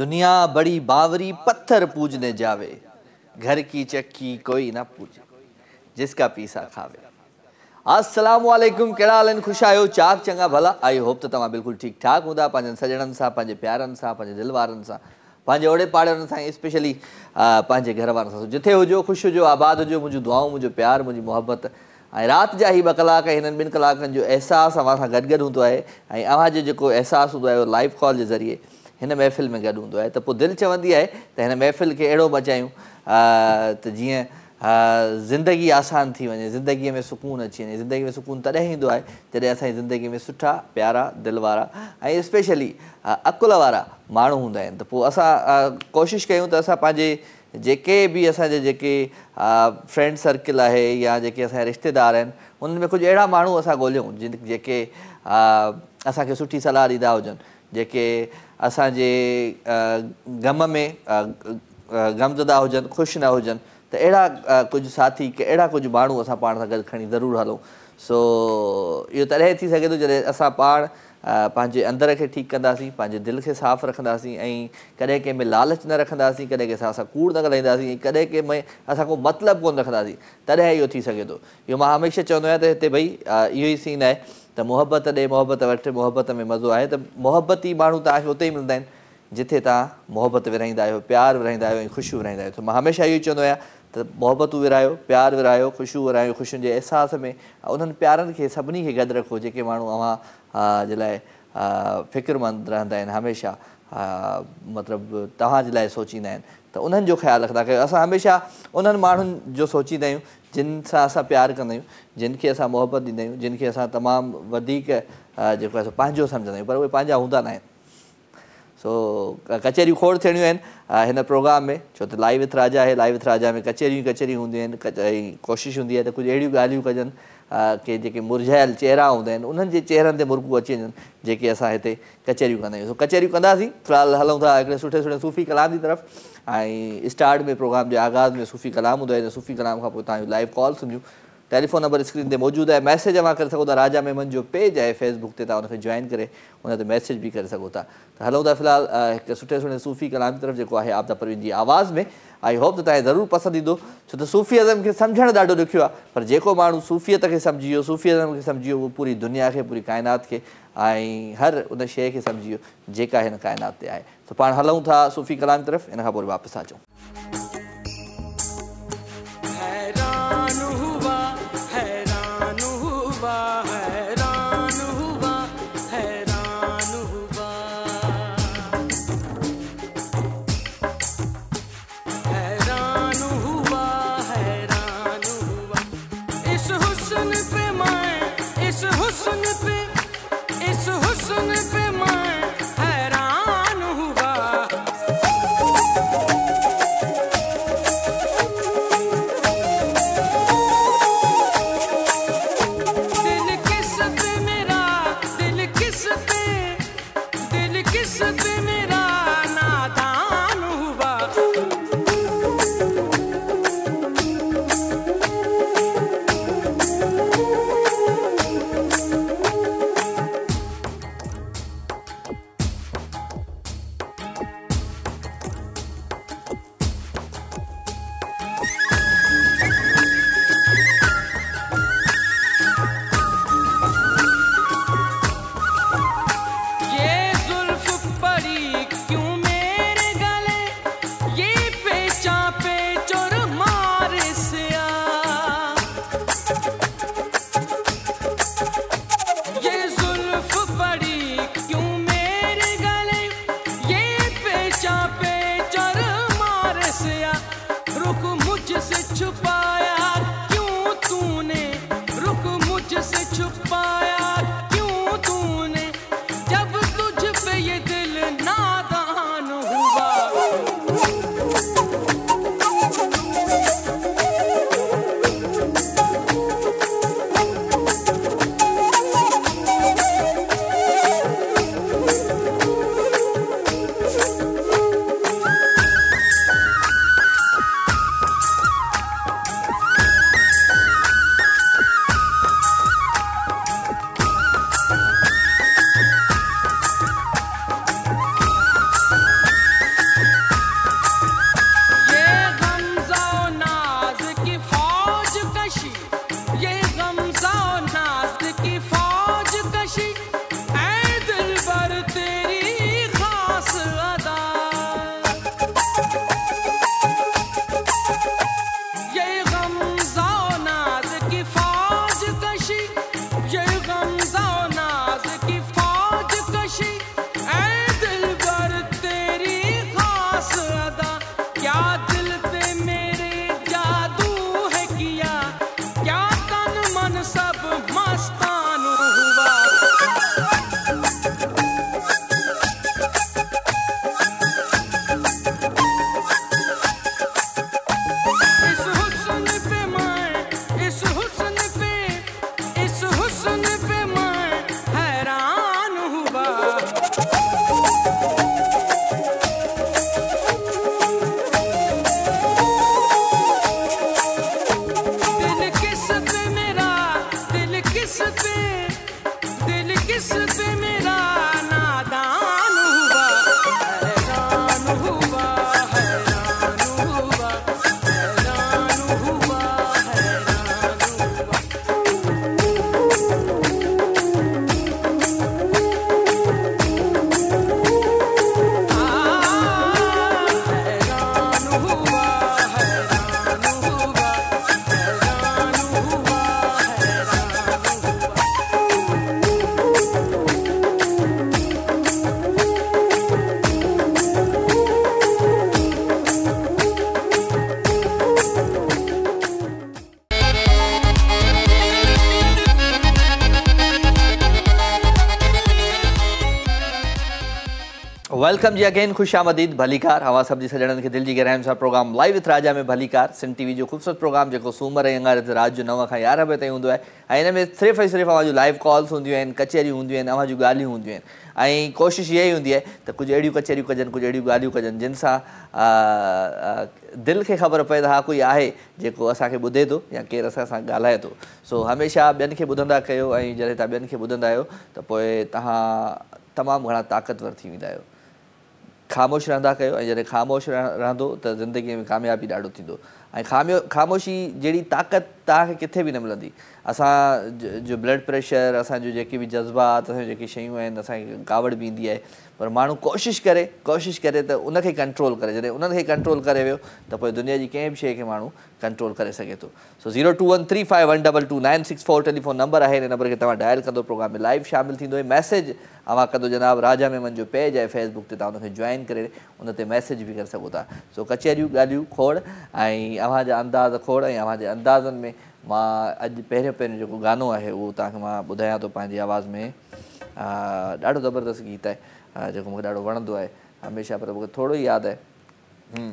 दुनिया बड़ी बावरी पत्थर पूजने जावे, घर की चक्की कोई ना पूजे, जिसका पीसा खावे। अस्सलाम वालेकुम, कहिड़ा हाल आहिनि? ख़ुशि आहियो? चाक चङा भला? आई होप त तव्हां बिल्कुलु ठीकु ठाक हूंदा, पंहिंजनि सॼणनि सां, पंहिंजे प्यारनि सां, पंहिंजे दिलि वारनि सां, पंहिंजे ओड़े पाड़नि सां, स्पेशली पंहिंजे घर वारनि सां। जिथे हुजो, ख़ुशि हुजो, आबाद हुजो। मुंहिंजूं दुआऊं, मुंहिंजो प्यारु, मुंहिंजी मोहबत ऐं राति जा ही 2 कलाक, हिननि 2 कलाकनि जो अहसासु अव्हां सां गॾु हूंदो आहे। ऐं अव्हांजो जेको अहसासु हूंदो आहे उहो लाइव कॉल जे ज़रिए हिन महफ़िल में गॾु हूंदो आहे। त पोइ दिलि चवंदी आहे त हिन महफ़िल खे अहिड़ो मचायूं त जीअं ज़िंदगी आसान थी वञे, ज़िंदगीअ में सुकून अची वञे। ज़िंदगी में सुकून तॾहिं ईंदो आहे जॾहिं असांजी ज़िंदगी में सुठा, प्यारा, दिलि वारा ऐं स्पेशली अकुल वारा माण्हू हूंदा आहिनि। त पोइ असां कोशिशि कयूं त असां पंहिंजे जेके बि असांजे जेके फ्रेंड सर्किल आहे या जेके असांजा रिश्तेदार आहिनि, उन्हनि में कुझु अहिड़ा माण्हू असां ॻोल्हियूं जेके असांखे सुठी सलाह ॾींदा हुजनि, जेके असांजे ग़म में ग़मज़दा हुजनि, ख़ुशि न हुजनि। त अहिड़ा कुझु साथी, अहिड़ा कुझु माण्हू असां पाण सां गॾु खणी ज़रूरु हलूं। सो इहो तॾहिं थी सघे थो जॾहिं असां पाण पंहिंजे अंदर खे ठीकु कंदासीं, पंहिंजे दिलि खे साफ़ु रखंदासीं ऐं कॾहिं कंहिं में लालच न रखंदासीं, कॾहिं कंहिं सां कूड़ न ॻाल्हाईंदासीं ऐं कॾहिं कंहिं में असां को मतिलबु कोन रखंदासीं, तॾहिं इहो थी सघे थो। इहो मां हमेशह चवंदो आहियां त हिते भई इहो ई सीन आहे त मोहबत ॾे, मोहबत वठि, मोहबत में मज़ो आहे। त मोहबती माण्हू तव्हांखे उते ई मिलंदा आहिनि जिथे तव्हां मोहबत विरहाईंदा आहियो, प्यारु विरहाईंदा आहियो ऐं ख़ुशियूं विरहाईंदा आहियो। त मां हमेशह इहो ई चवंदो आहियां त मोहबतूं विरहायो, प्यारु विरहायो, ख़ुशियूं विरहायो। ख़ुशियुनि जे अहसास में उन्हनि प्यारनि खे सभिनी खे गॾु रखो जेके माण्हू अव्हां जे लाइ फ़िक्रमंद रहंदा आहिनि, हमेशह मतिलबु तव्हांजे लाइ सोचींदा आहिनि। त उन्हनि जो ख़्यालु रखंदा कयो। असां हमेशह उन्हनि माण्हुनि जो सोचींदा आहियूं जिन सां असां प्यारु कंदा आहियूं, जिन खे असां मोहबत ॾींदा आहियूं, जिन खे असां तमामु वधीक जेको आहे पंहिंजो सम्झंदा आहियूं, पर उहे पंहिंजा हूंदा न आहिनि। सो कचहरियूं खोड़ थियणियूं आहिनि हिन प्रोग्राम में, छो त लाइव विथ राजा आहे। लाइव विथ राजा में कचहरियूं हूंदियूं आहिनि ऐं कोशिशि हूंदी आहे त कुझु अहिड़ियूं ॻाल्हियूं कजनि के जेके मुरझायल चेहरा हूंदा आहिनि उन्हनि जे चेहरनि ते मुर्गूं अची वञनि, जेके असां हिते कचहरियूं कंदा आहियूं। सो कचहरियूं कंदासीं। फ़िलहालु हलूं था हिकिड़े सुठे सूफ़ी कलाम जी तरफ़। ऐं स्टार्ट में प्रोग्राम जे आगाज़ में सूफ़ी कलाम हूंदो आहे। सूफ़ी कलाम खां पोइ तव्हांजो लाइव कॉल सुनियूं। टेलीफोन नंबर स्क्रीन ते मौजूदु आहे। मैसेज अव्हां करे सघो था। राजा मेमन जो पेज आहे फेसबुक ते, तव्हां हुनखे जॉइन करे हुन ते मैसेज बि करे सघो था। त हलूं था फ़िलहालु हिकु सुठे सूफ़ी कलाम जी तरफ़ जेको आहे आबदा परवीन जी आवाज़ में। आई होप त तव्हांखे ज़रूरु पसंदि ईंदो, छो त सूफ़ीअज़म खे सम्झणु ॾाढो ॾुखियो आहे, पर जेको माण्हू सूफ़ियत खे सम्झी वियो, सूफ़ीअज़म खे सम्झी वियो, उहो पूरी दुनिया खे, पूरी काइनात खे ऐं हर उन शइ खे सम्झी वियो जेका हिन काइनात ते आहे। त पाण हलूं था सूफ़ी कलाम जी तरफ़, इन खां पोइ वापसि अचूं। वेलकम जी अगेन, खुश आमदीद भलीकार। हवा सब्जी सजणनि खे दिल जी गहराइयुनि सां प्रोग्राम लाइव विथ राजा में भलीकार सिंध टीवी जो ख़ूबसूरत प्रोग्राम जेको सूमर ऐं अंगारे ते राति जो 9 खां 11 बजे ताईं हूंदो आहे। ऐं हिन में सिर्फ़ु ऐं सिर्फ़ु अव्हां जूं लाइव कॉल्स हूंदियूं आहिनि, कचहरियूं हूंदियूं आहिनि, अव्हां जूं ॻाल्हियूं हूंदियूं आहिनि। ऐं कोशिशि इहा ई हूंदी आहे त कुझु अहिड़ियूं कचहरियूं कजनि, कुझु अहिड़ियूं ॻाल्हियूं कजनि जिन सां दिलि खे ख़बर पए त हा कोई आहे जेको असांखे ॿुधे थो या केरु असां सां ॻाल्हाए थो। सो हमेशह ॿियनि खे ॿुधंदा कयो, ऐं जॾहिं तव्हां ॿियनि खे ॿुधंदा आहियो त पोइ तव्हां तमामु घणा ताक़तवर थी वेंदा आहियो। ख़ामोश रहंदा कयो, ऐं जॾहिं ख़ामोश रहंदो त ज़िंदगीअ में कामयाबी ॾाढो थींदो। ऐं ख़ामोशी जहिड़ी ताक़त तव्हांखे किथे बि न मिलंदी। असां जो ब्लड प्रेशर, असांजो जेके बि जज़्बात, असांजूं जेकी शयूं आहिनि, असांखे कावड़ बि ईंदी आहे, पर माण्हू कोशिशि करे त उनखे कंट्रोल करे। जॾहिं उन्हनि खे कंट्रोल करे वियो त पोइ दुनिया जी कंहिं बि शइ खे माण्हू कंट्रोल करे सघे थो। सो 02135122964 टेलीफोन नंबर आहे। हिन नंबर खे तव्हां डायल कंदो, प्रोग्राम में लाइव शामिलु थींदो। मैसेज अव्हां कंदो जनाब, राजा मेमन जो पेज आहे फेसबुक ते, तव्हां उनखे जॉइन करे उन ते मैसेज बि करे सघो था। सो कचहरियूं ॻाल्हियूं खोड़ ऐं अव्हांजा अंदाज़ खोड़, ऐं अव्हांजे अंदाज़नि में मां अॼु पहिरियों जेको गानो आहे उहो तव्हांखे मां ॿुधायां थो पंहिंजी आवाज़ में। ॾाढो ज़बरदस्त गीत आहे जेको मूंखे ॾाढो वणंदो आहे हमेशह, पर मूंखे थोरो ई यादि आहे।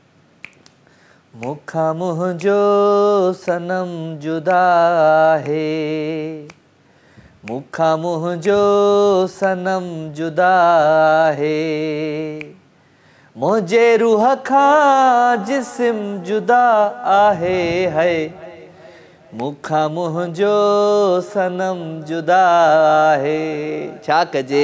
मूंखां मुंहिंजो सनम जुदा आहे, मूंखां मुंहिंजो सनम जुदा आहे, मुंहिंजे रूह खां जिस्म जुदा आहे, है मूंखां मुंहिंजो सनम जुदा आहे। छा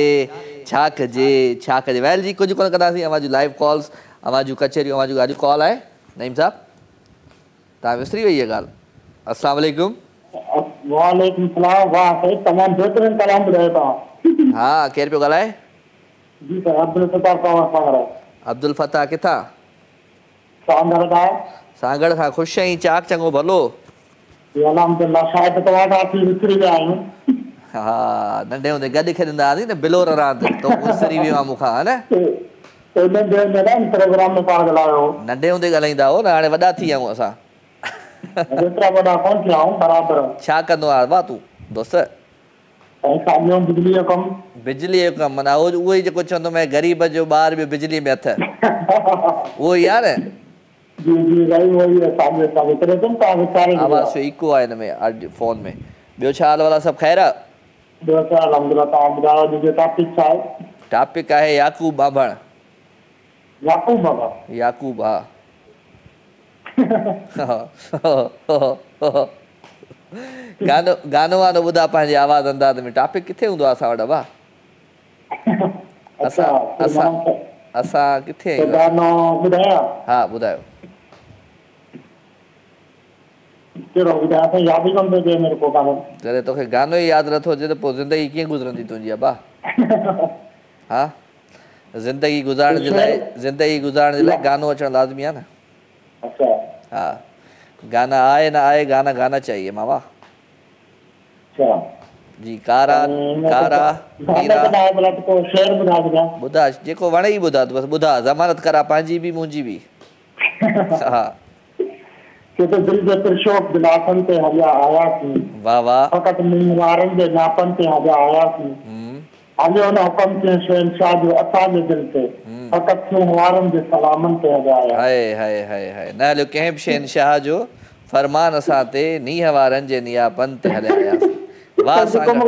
कजे वैल जी, कुझु कोन कंदासीं। अव्हां जूं लाइव कॉल्स, अव्हां जूं कचहरियूं, अव्हां जूं ॻाल्हियूं। कॉल आहे नईम साहब, तव्हां विसरी वई इहा ॻाल्हि। अस्सलाम वालेकुम। वालेकुम सलाम। वाह साईं, तमामु बहितरीन कलाम ॿुधायो तव्हां। हा, केरु पियो ॻाल्हाए? जी सर, अब्दुल फताह सां। अब्दुल फताह किथां? सांगड़ खां। ख़ुशि आहीं? चाक चङो भलो? अल्हम्दुलिल्लाह। शायदि तव्हां खां विसरी विया आहियूं। हा, नंढे हूंदे गॾु खेॾंदा हुआसीं न बिलोर रांदि, तो विसरी वियो आहे मूंखां, है न? प्रोग्राम में पाण ॻाल्हायो, नंढे हूंदे ॻाल्हाईंदा हो न, हाणे वॾा थी विया आहियूं असां। एतिरा वॾा कोन थिया आहियूं बराबरि। छा कंदो आहे वाह तूं दोस्त? बिजली जो कमु। बिजली जो कमु, माना उहो ई जेको चवंदो मैं ग़रीब जो ॿार बि बिजली में हथ, उहो ई आहे न? आवाज़ इको आहे हिन में फोन में। ॿियो छा हाल वाला, सभु ख़ैर? टॉपिक आहे याकूब बाभण। याकूब, हा। गानो वानो ॿुधा पंहिंजे आवाज़ अंदाज़ में। टॉपिक किथे हूंदो आहे असां वटि? वाह, असां किथे आहियूं? हा ॿुधायो। जॾहिं तोखे गानो ई यादि नथो अचे त पोइ ज़िंदगी कीअं गुज़रंदी तुंहिंजी? अबा हा, ज़िंदगी गुज़ारण जे लाइ गानो अचणु लाज़मी आहे न। हा, गाना आए ना आए, गाना गाना चाहिए मावा जी। कारा ॿुधा, जेको वणे ई ॿुधा, बसि ॿुधा, ज़मानत करा पंहिंजी बि मुंहिंजी बि। हा, वाह वाह। न हलियो कंहिं बि शहनशाह जो फरमान असां ते, नीह वारनि जे नियापन ते हलिया आयासीं। वाह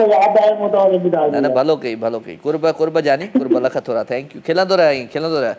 न भलो कई, भलो कई। कुर्ब जानी, कुर्ब लख थोरा। Thank you. खिलंदो रह, खिलंदो रह।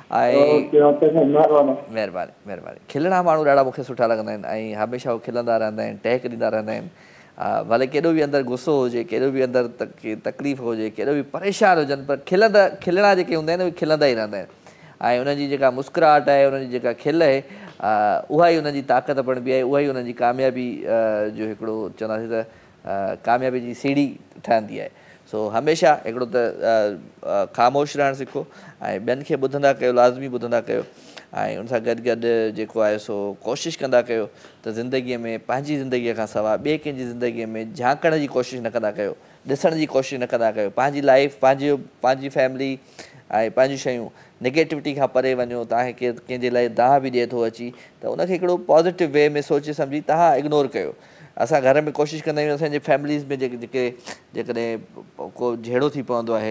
महिरबानी। खिलणा माण्हू ॾाढा मूंखे सुठा लॻंदा आहिनि, ऐं हमेशह उहे खिलंदा रहंदा आहिनि, टहक ॾींदा रहंदा आहिनि। भले केॾो बि अंदरि गुस्सो हुजे, केॾो बि अंदरि तकलीफ़ हुजे, केॾो बि परेशान हुजनि, पर खिलणा जेके हूंदा आहिनि उहे खिलंदा ई रहंदा आहिनि। ऐं उन्हनि जी जेका मुस्कुराहट आहे, उन्हनि जी जेका खिल आहे, उहा ई उन्हनि जी ताक़त बणिबी आहे, उहा ई उन्हनि जी कामयाबी जो हिकिड़ो चवंदासीं त कामयाबी जी सीढ़ी ठहंदी आहे। सो हमेशह हिकिड़ो त ख़ामोश रहणु सिखो, ऐं ॿियनि खे ॿुधंदा कयो, लाज़मी ॿुधंदा कयो, ऐं उन सां गॾु जेको आहे सो कोशिशि कंदा कयो त ज़िंदगीअ में, पंहिंजी ज़िंदगीअ खां सवाइ ॿिए कंहिंजी ज़िंदगीअ में झांकण जी कोशिशि न कंदा कयो, ॾिसण जी कोशिशि न कंदा कयो। पंहिंजी लाइफ, पंहिंजी फैमिली ऐं पंहिंजियूं शयूं नेगेटिविटी खां परे वञो। तव्हांखे कंहिंजे लाइ दाह बि ॾिए थो अची, त उनखे हिकिड़ो पॉज़िटिव वे में सोचे सम्झी तव्हां इग्नोर कयो। असां घर में कोशिशि कंदा आहियूं असांजे फैमिलीज़ में जेकॾहिं को जहिड़ो थी पवंदो आहे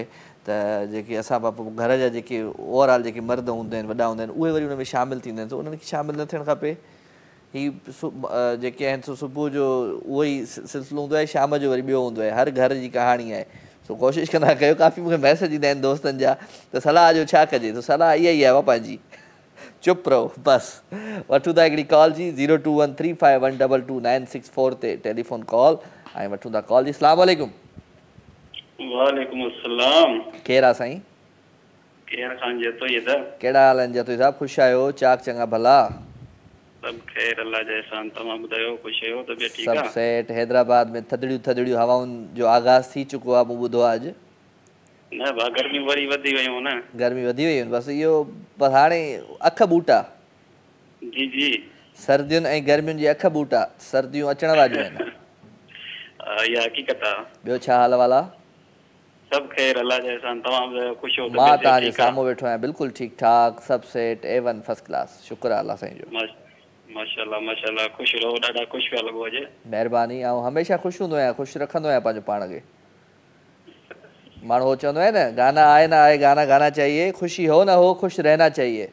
त जेके असां घर जा जेके ओवरऑल जेके मर्द हूंदा आहिनि वॾा हूंदा आहिनि उहे वरी उन में शामिलु थींदा आहिनि, त उन्हनि खे शामिलु न थियणु खपे। ही जेके आहिनि सो सुबुह जो उहो ई सिलसिलो हूंदो आहे, शाम जो वरी ॿियो हूंदो आहे, हर घर जी कहाणी आहे। सो कोशिशि कंदा कयो, काफ़ी मूंखे मैसेज ईंदा आहिनि दोस्तनि जा त सलाह जो छा कजे, त सलाह इहा ई आहे पंहिंजी, चुप रहो बसि। वठूं था हिकिड़ी कॉल जी 0213512296 ते टेलीफोन कॉल ऐं वठूं था कॉल जी। अस्सलाम वालेकुम। वालेकुम अस्सलाम। केरु आहे साईं? केर खान जतोई दा। कहिड़ा हाल आहिनि जतोई साहब? ख़ुशि आहियो? चाक चङा भला? सब खैर अल्लाह जा एहसान। तमाम ॿुधायो ख़ुशि आहियो? तबियत ठीक सब आहे? सेट। हैदराबाद में थधड़ियूं हवाउनि जो आगाज़ थी चुको आहे, मूं ॿुधो आहे अॼु। न भा गर्मी वरी वधी वियूं न। गर्मी वधी वई आहिनि, बसि इहो बसि हाणे अख बूटा। जी जी। सर्दियुनि ऐं गर्मियुनि जी अख बूटा, सर्दियूं अचण वारियूं आहिनि। इहा हक़ीक़त आहे। ॿियो छा हाल वाला? सब खैर अल्लाह जा एहसान। तमाम ॿुधायो ख़ुशि हो? मां तव्हांजे साम्हूं वेठो आहियां, बिल्कुलु ठीकु ठाक, सब सेट, A1 फर्स्ट क्लास। शुक्र आहे अल्लाह साईं जो। माशाल्लाह माशाल्लाह, ख़ुशि रहो, ॾाढा ख़ुशि पिया लॻो अॼु। महिरबानी। ऐं हमेशह ख़ुशि हूंदो आहियां, ख़ुशि रखंदो आहियां पंहिंजो पाण खे। माण्हू चवंदो आहे न, गाना आहे ना आहे, गाना गाना चाहिए, खुशी हो ना हो, खुश रहना चाहिए।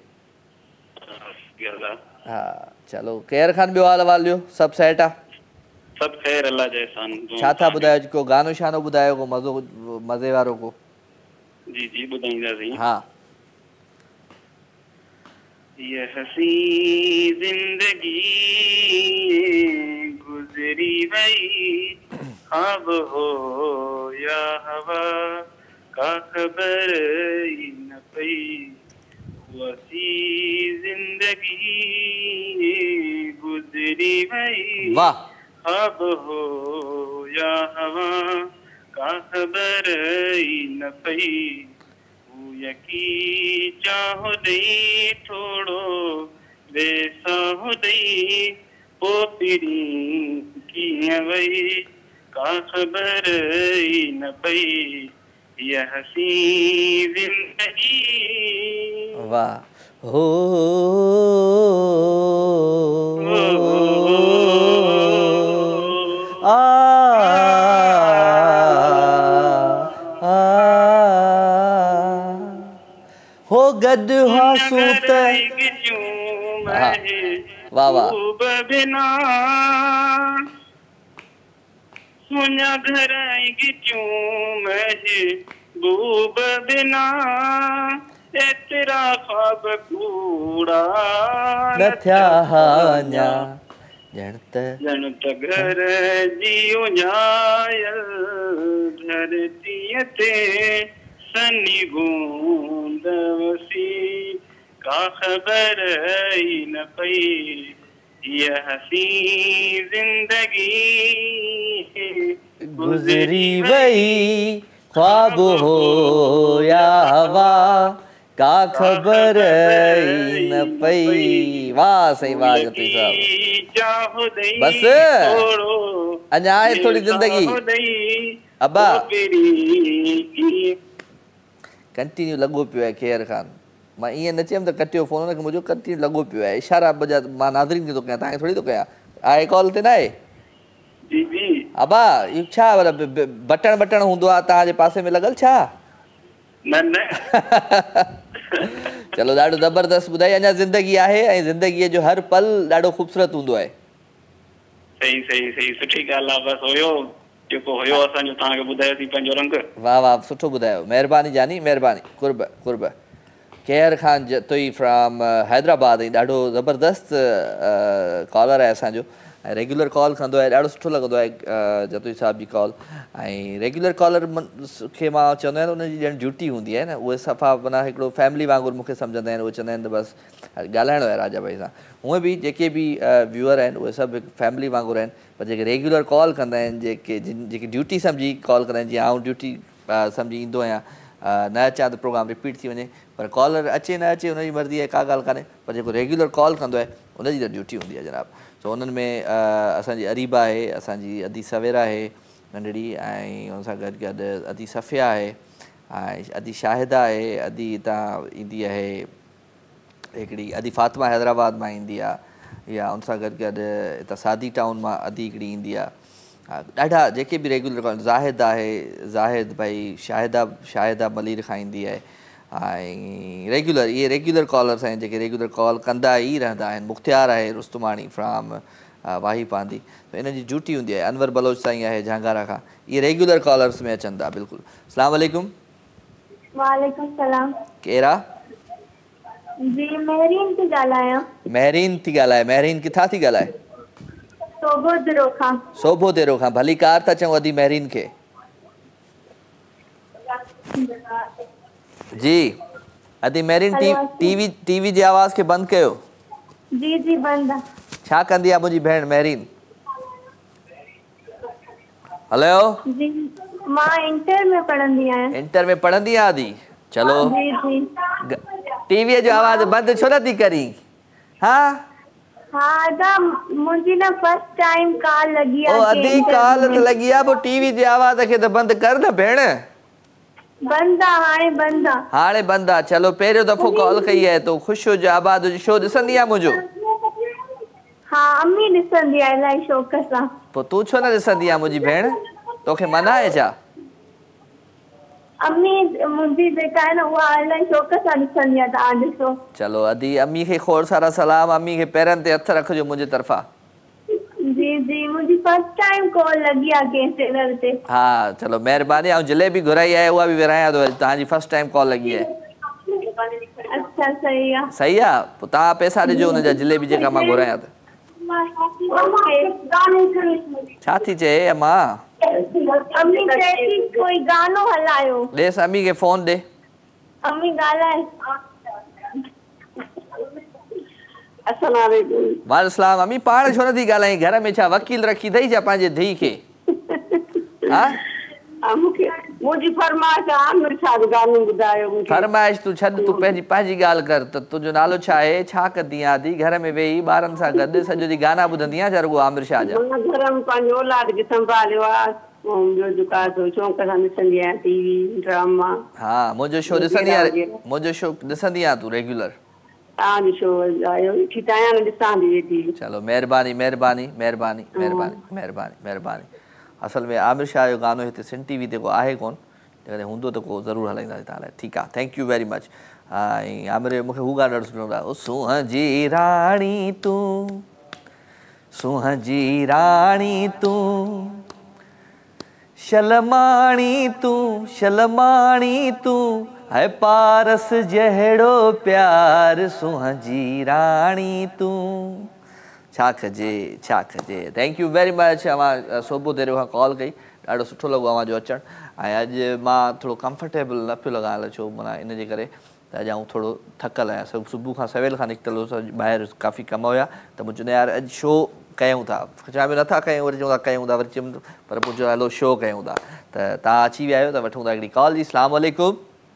हा चलो, केर खान ॿियो हाल वाल ॿियो सभु सेट आहे? सब खैर अल्लाह जा एहसान। छा था ॿुधायो? को गानो शानो ॿुधायो, को मज़े वारो को? जी जी ॿुधाईंदासीं। हा। ये हसी जिंदगी गुजरी वही, ख्वाब हो या हवा का खबर ही न पई। वसी जिंदगी गुजरी वही, वाह। ख्वाब हो या हवा का खबर ही न पई। यकी चाहो दई थोड़ो वैसा हो दई, पोतरी कीअं वई का ख़बर ई न पई। यह हसी जिंदगी। वाह। हो हो गड हासूत। वाह वाह। बिना सुना घर गिचूं महबूब बिना, एतिरा ख्वाब कूड़ा न थिया हाञा, ॼण त घर जी उञायल धरतीअ ते सनी बूंद वसी का ख़बर ई न पई। यह हसी जिंदगी गुजरी वही, ख्वाब हो या हवा का खबर ही न पई। वाह सही वाह जती साहब। बस अञा आहे थोड़ी जिंदगी। अब्बा कंटिन्यू लॻो पियो आहे खेर खान। मां ईअं न चयमि त कटियो फोन, हुनखे मुंहिंजो कंटिन्यू लॻो पियो आहे। इशारा बजा मां नाज़रीन खे थो कयां, तव्हांखे थोरी थो कयां। आहे कॉल ते न आहे? जी जी। अब्बा इहो छा बटण हूंदो आहे तव्हांजे पासे में लॻल छा? न न। चलो ॾाढो ज़बरदस्त ॿुधाई। अञा ज़िंदगी आहे ऐं ज़िंदगीअ जो हर पल ॾाढो ख़ूबसूरत हूंदो आहे। सही सही सही, सुठी ॻाल्हि आहे। बसि हुयो जेको हुयो असांजो तव्हांखे ॿुधायोसीं पंहिंजो रंग। वाह वाह सुठो ॿुधायो, महिरबानी जानी महिरबानी। कुर्ब कुर्ब। केयर खान जतोई फ्रॉम हैदराबाद। ऐं ॾाढो ज़बरदस्त कॉलर आहे असांजो ऐं रेगुलर कॉल कंदो आहे। ॾाढो सुठो लॻंदो आहे जतोई साहिब जी कॉल। ऐं रेगुलर कॉलर खे मां चवंदो आहियां उनजी ॼण ड्यूटी हूंदी आहे न, उहे सफ़ा माना हिकिड़ो फैमिली वांगुरु मूंखे सम्झंदा आहिनि। उहे चवंदा आहिनि त बसि ॻाल्हाइणो आहे राजा भाई सां। हूअं बि जेके बि व्यूअर आहिनि उहे सभु हिकु फैमिली वांगुरु आहिनि, पर जेके रेगुलर कॉल कंदा आहिनि, जेके ड्यूटी सम्झी कॉल कंदा आहिनि, जीअं आउं ड्यूटी सम्झी ईंदो आहियां, न अचां त प्रोग्राम रिपीट थी वञे, पर कॉलर अचे न अचे हुनजी मर्ज़ी आहे, का ॻाल्हि कान्हे। पर जेको रेगुलर कॉल कंदो आहे उनजी त ड्यूटी हूंदी आहे जनाब। सो उन्हनि में असांजी अरीबा आहे, असांजी अदी सवेरा आहे नंढड़ी, ऐं हुन सां गॾु गॾु अदी सफ़िया आहे, ऐं अदी शाहिदा आहे, अदी हितां ईंदी आहे हिकिड़ी, अदी फ़ातिमा हैदराबाद मां ईंदी आहे, या हुन सां गॾु गॾु हितां सादी टाउन मां अदी हिकिड़ी ईंदी आहे, हाँ ॾाढा जेके बि रेगुलर कॉल ज़ाहिद आहे ज़ाहिद भाई शाहिदा मलीर खां ईंदी आहे ऐं रेगुलर इहे रेगुलर कॉलर्स आहिनि जेके रेगुलर कॉल कंदा ई रहंदा आहिनि मुख़्तियार आहे रुस्तमाणी फ्राम वाही पांदी त इन जी ड्यूटी हूंदी आहे अनवर बलोच साईं आहे झांगारा खां इहे रेगुलर कॉलर्स में अचनि था बिल्कुलु अस्सलाम वालेकुम वालेकुम सलाम कहिड़ा जी महरीन थी ॻाल्हायां महरीन थी ॻाल्हाए महरीन किथां थी ॻाल्हाए सोभो तेरो खां भली कार था चऊं अदी महरीन खे जी अदी महरीन टीवी जी आवाज़ खे बंदि कयो जी जी बंदि छा कंदी आहे मुंहिंजी भेण महरीन हेलो जी मां इंटर में पढ़ंदी आहियां इंटर में पढ़ंदी आहे आदी चलो जी जी टीवीअ जो आवाज़ बंदि छो नथी करी हाँ हाँ दा मुंहिंजी न फर्स्ट टाइम कॉल लगी ओ अदी कॉल त लगी आहे पोइ टीवी जी आवाज़ खे त बंदि कर न भेण बंदि आहे हाणे बंदि आहे चलो पहिरियों दफ़ो कॉल कई आहे तो ख़ुशि हुज आबाद हुज शो ॾिसंदी आहे मुंहिंजो हाँ अम्मी ॾिसंदी आहे इलाही शौक़ सां पोइ तूं छो न ॾिसंदी आहे मुंहिंजी भेण तोखे मना आहे छा अम्मी मुंहिंजी जेका आहे न उहा इलाही शौक़ सां ॾिसंदी आहे तव्हां ॾिसो चलो अदी अम्मी खे खोड़ सारा सलाम अम्मी खे पेरनि ते हथ रखिजो मुंहिंजे तरफ़ां जी जी मुंहिंजी फर्स्ट टाइम कॉल लगी आहे कंहिं चैनल ते हा चलो महिरबानी ऐं जलेबी घुराई आहे उहा बि विरायां थो तव्हांजी फर्स्ट टाइम कॉल लगी आहे अच्छा सही आहे सही आहे पोइ तव्हां पैसा ॾिजो हुनजा जलेबी जेका मां घुरायां त छा थी चए अम्मा अम्मी चए थी कोई गानो हलायो ॾेस अम्मी खे फोन ॾे अम्मी ॻाल्हाए वालेकुम अम्मी पाण छो नथी ॻाल्हाई घर में छा वकील रखी अथई छा पंहिंजे धीउ खे फरमाइश तूं छॾ तूं पंहिंजी ॻाल्हि कर त तुंहिंजो नालो छा आहे छा कंदी आहीं आदी घर में वेही ॿारनि सां गॾु सॼो ॾींहुं गाना ॿुधंदी आहियां छा रुॻो आमिर शाह जा घर में पंहिंजो औलाद खे संभालियो आहे ॿियो जेको आहे शौक़ सां ॾिसंदी आहियां टीवी ड्रामा हा मुंहिंजो शो ॾिसंदी आहीं मुंहिंजो शो ॾिसंदी आहीं तूं रेगुलर तव्हांजो शो आयो ठी त आहियां न ॾिसां थी वेठी चलो महिरबानी महिरबानी महिरबानी महिरबानी महिरबानी महिरबानी असल में आमिर शाह जो गानो हिते सिंध टीवी ते को आहे कोन जेकॾहिं हूंदो त को ज़रूरु हलाईंदासीं तव्हां लाइ ठीकु आहे थैंक यू वेरी मच ऐं आमिर मूंखे हू गानो ॾाढो सुठो लॻंदो आहे सूंहं जी राणी तूं सूंहं जी राणी तूं शलमाणी तूं है पारस जहिड़ो प्यार सूंहं जी राणी तूं छा कजे थैंक यू वेरी मच अवां सोबो देरो खां कॉल कई ॾाढो सुठो लॻो अवां जो अचणु ऐं अॼु मां थोरो कंफर्टेबल न पियो लॻाइण छो माना इन जे करे त अॼु आउं थोरो थकल आहियां सुबुह खां सवेल खां निकितल हुउसि ॿाहिरि काफ़ी कम हुया त मुंहिंजो यार अॼु शो कयूं था चवां पियो नथा कयूं वरी चऊं था कयूं था वरी चयुमि पर मुंहिंजो हलो शो कयूं था त तव्हां अची विया आहियो त वठूं था हिकिड़ी कॉल जी अस्सलाम वालेकुम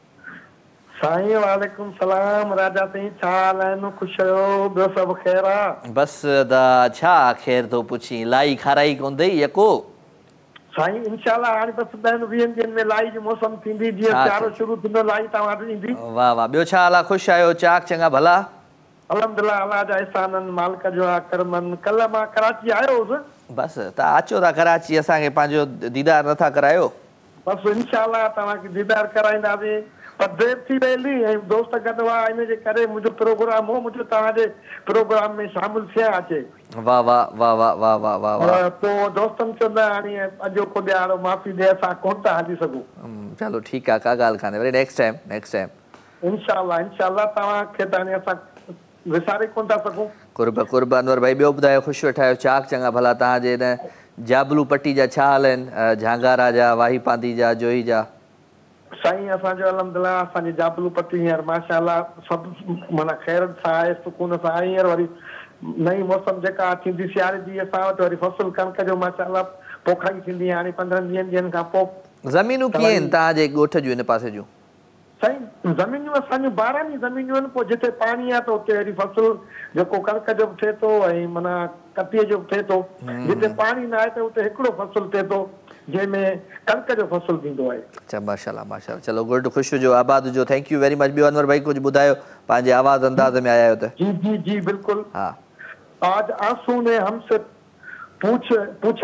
साईं वालेकुम सलाम राजा साईं छा हाल आहिनि ख़ुशि आहियो ॿियो सभु ख़ैर आहे बसि दा छा ख़ैर थो पुछी लाई खाराई कोन अथई यको साईं इंशाल्लाह हाणे बसि 10-20 ॾींहंनि में लाई जी मौसम थींदी जीअं सियारो शुरू थींदो लाई तव्हां वटि ईंदी वाह वाह ॿियो छा हाल आहे ख़ुशि आहियो चाक चङा भला अल्हम्दुलिल्लाह अलाह जा एहसाननि मालिक जो करमनि कल्ह मां कराची आयो हुउसि बसि तव्हां अचो था कराची असांखे पंहिंजो दीदार नथा करायो बसि इंशाल्लाह तव्हांखे दीदार कराईंदासीं पर देरि थी वेंदी ऐं दोस्त गॾु हुआ इन जे करे मुंहिंजो प्रोग्राम हो मुंहिंजो तव्हांजे प्रोग्राम में शामिल थिया अचे वाह वाह वाह वाह वाह वाह वाह वाह पोइ दोस्तनि चवंदा हाणे अॼो को ॾियारो माफ़ी ॾे असां कोन था हली सघूं चलो ठीकु आहे का ॻाल्हि कान्हे वरी नेक्स्ट टाइम इंशाल्लाह तव्हांखे त हाणे असां विसारे कोन था सघूं कुर्ब अनवर भाई ॿियो ॿुधायो ख़ुशि वेठा आहियो चाक चङा भला तव्हांजे हिन जाबलू पट्टी जा छा हाल आहिनि झांगारा जा वाही पांदी जा जोही जा साईं असांजो अल्हम्दुलिल्लाह असांजी जाबलू पट्टी हींअर माशाअल्लाह सभु माना ख़ैर सां आहे सुकून सां आहे हींअर वरी नई मौसम जेका थींदी सियारे जी असां वटि वरी फसल कणिक जो माशाअल्लाह पोखाई थींदी हाणे 15-20 ॾींहंनि खां पोइ ज़मीनूं कीअं आहिनि तव्हांजे ॻोठ जूं हिन पासे जूं साईं ज़मीनियूं असांजूं 12 ई ज़मीनियूं आहिनि पोइ जिते पाणी आहे त उते वरी फसल जेको कणिक जो बि थिए थो ऐं माना कतीअ जो बि थिए थो जिते पाणी न आहे त उते हिकिड़ो फसल थिए थो जंहिंमें कणिक जो फसल थींदो आहे अच्छा माशाल्लाह चलो गुड ख़ुशि हुजो आबाद हुजो थैंक यू वेरी मच ॿियो अनवर भाई कुझु ॿुधायो पंहिंजे आवाज़ अंदाज़ में आया आहियो त जी बिल्कुल हाँ आज आंसू ने हमसे पूछा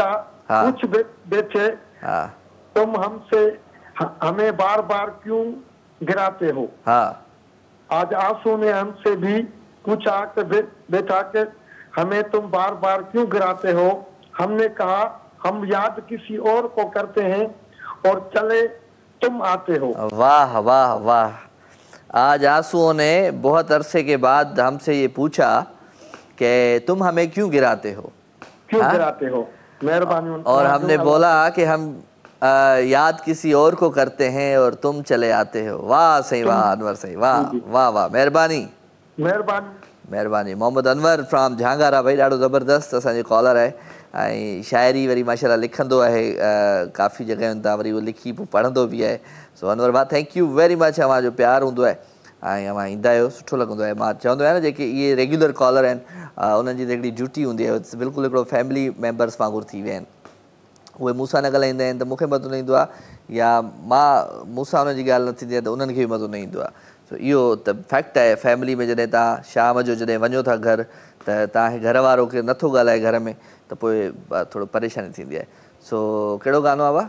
हाँ। पूछ बैठे हाँ तुम हमसे हमें बार बार क्यों गिराते हो। हाँ आज आंसू ने हमसे भी पूछा कि बेटा के हमें तुम बार बार क्यों गिराते हो। हमने कहा हम याद किसी और को करते हैं और चले तुम आते हो। वाह वाह वाह। आज आंसुओं ने बहुत अरसे के बाद हमसे ये पूछा कि तुम हमें क्यों गिराते हो, क्यों गिराते हो। मेहरबानी। और हमने बोला कि हम याद किसी और को करते हैं और तुम चले आते हो। वाह सही, वाह अनवर सही, वाह वाह वाह, मेहरबानी मेहरबानी। मोहम्मद अनवर फ्रॉम झांगारा भाई, ॾाढो ज़बरदस्त असांजो कॉलर आहे ऐं शाइरी वरी माशाल्लाह लिखंदो आहे काफ़ी जॻहियुनि तां, वरी उहो लिखी पोइ पढ़ंदो बि आहे। सो अनवर भाउ थैंक यू वेरी मच, अव्हांजो प्यार हूंदो आहे ऐं अव्हां ईंदा आहियो, सुठो लॻंदो आहे। मां चवंदो आहियां न जेके इहे रेगुलर कॉलर आहिनि उन्हनि जी हिकिड़ी ड्यूटी हूंदी आहे, बिल्कुलु हिकिड़ो फैमिली मेंबर्स वांगुरु थी विया आहिनि। उहे मूंसां न ॻाल्हाईंदा आहिनि त मूंखे मज़ो न ईंदो आहे, या मां मूंसां उन्हनि जी ॻाल्हि न थींदी आहे त उन्हनि खे बि मज़ो न ईंदो आहे। सो इहो त फैक्ट आहे। फैमिली में जॾहिं तव्हां शाम जो जॾहिं वञो था घर त तव्हांखे घर वारो केरु नथो ॻाल्हाए घर में त पोइ थोरो परेशानी थींदी आहे। सो कहिड़ो गानो आहे?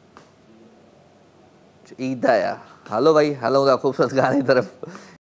ईद आहे। हलो भाई हलूं था ख़ूबसूरत गाने की तरफ़।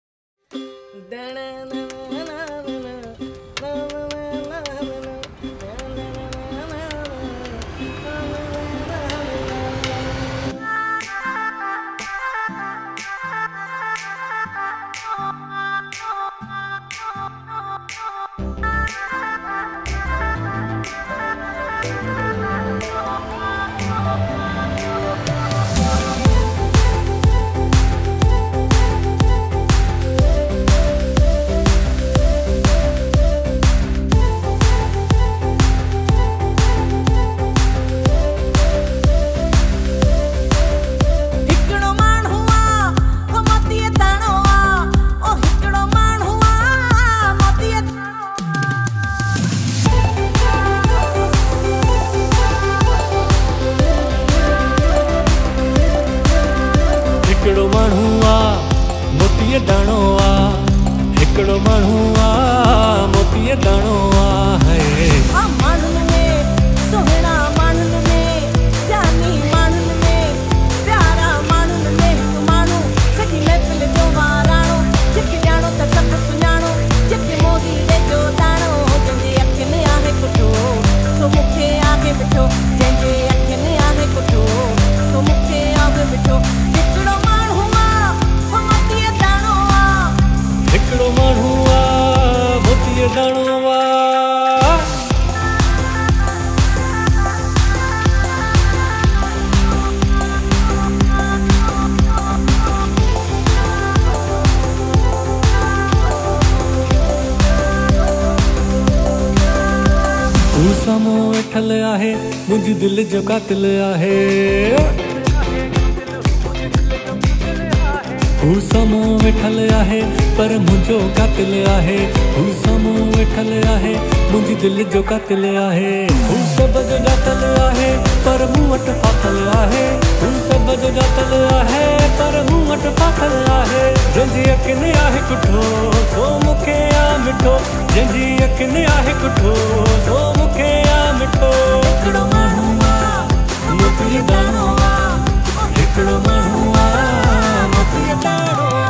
मुझे दिल जो कातिल आहे, हू साम्हूं वेठल आहे पर मुंहिंजो कातिल आहे। हू साम्हूं वेठल आहे मुंहिंजी दिल जो कातिल आहे। हू सभ जो ॼातल आहे पर मूं वटि फाथल आहे। हू सभ जो ॼातल आहे पर मूं वटि फाथल आहे। जंहिंजी यकीन आहे कुठो सो मूंखे आ मिठो, जंहिंजी यकीन आहे कुठो सो मूंखे आ मिठो। हिकिड़ो माण्हू आहे मोतीअ दाणो आहे, हिकिड़ो माण्हू आहे मोतीअ दाणो आहे।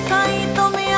साईं तो मिया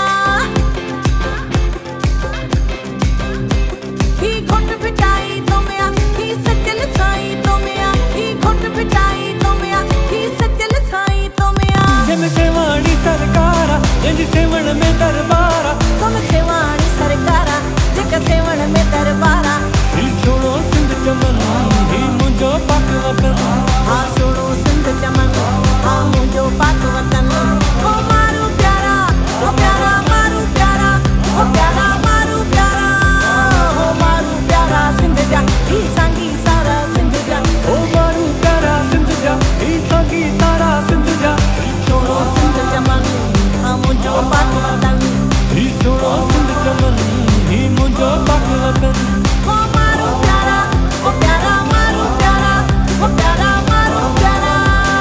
ही घुट पिटाई तो मिया ही सचल साईं तो मिया ही घुट पिटाई तो मिया ही सचल साईं तो मिया जिन सेवाणी सरकारा जिन सेवण में दरबारा तुम सेवाणी सरकारा जिक सेवण में दरबारा ही सुनो सिंध चमन ही मुंहिंजो पाक वतन हाँ सुनो सिंध चमन हाँ मुंहिंजो पाक वतन ओ मारू प्यारा ओ प्यारा मारू प्यारा ओ प्यारा मारू प्यारा ओ मारू प्यारा सिंध जा ही सांगी सारा सिंध जा ओ मारू प्यारा सिंध जा ही सांगी सारा सिंध जा सुनो सिंध चमन हाँ मुंहिंजो पाक वतन ही सुनो सिंध चमन ही मुंहिंजो पाक वतन ओ मारू प्यारा ओ प्यारा मारू प्यारा ओ प्यारा मारू प्यारा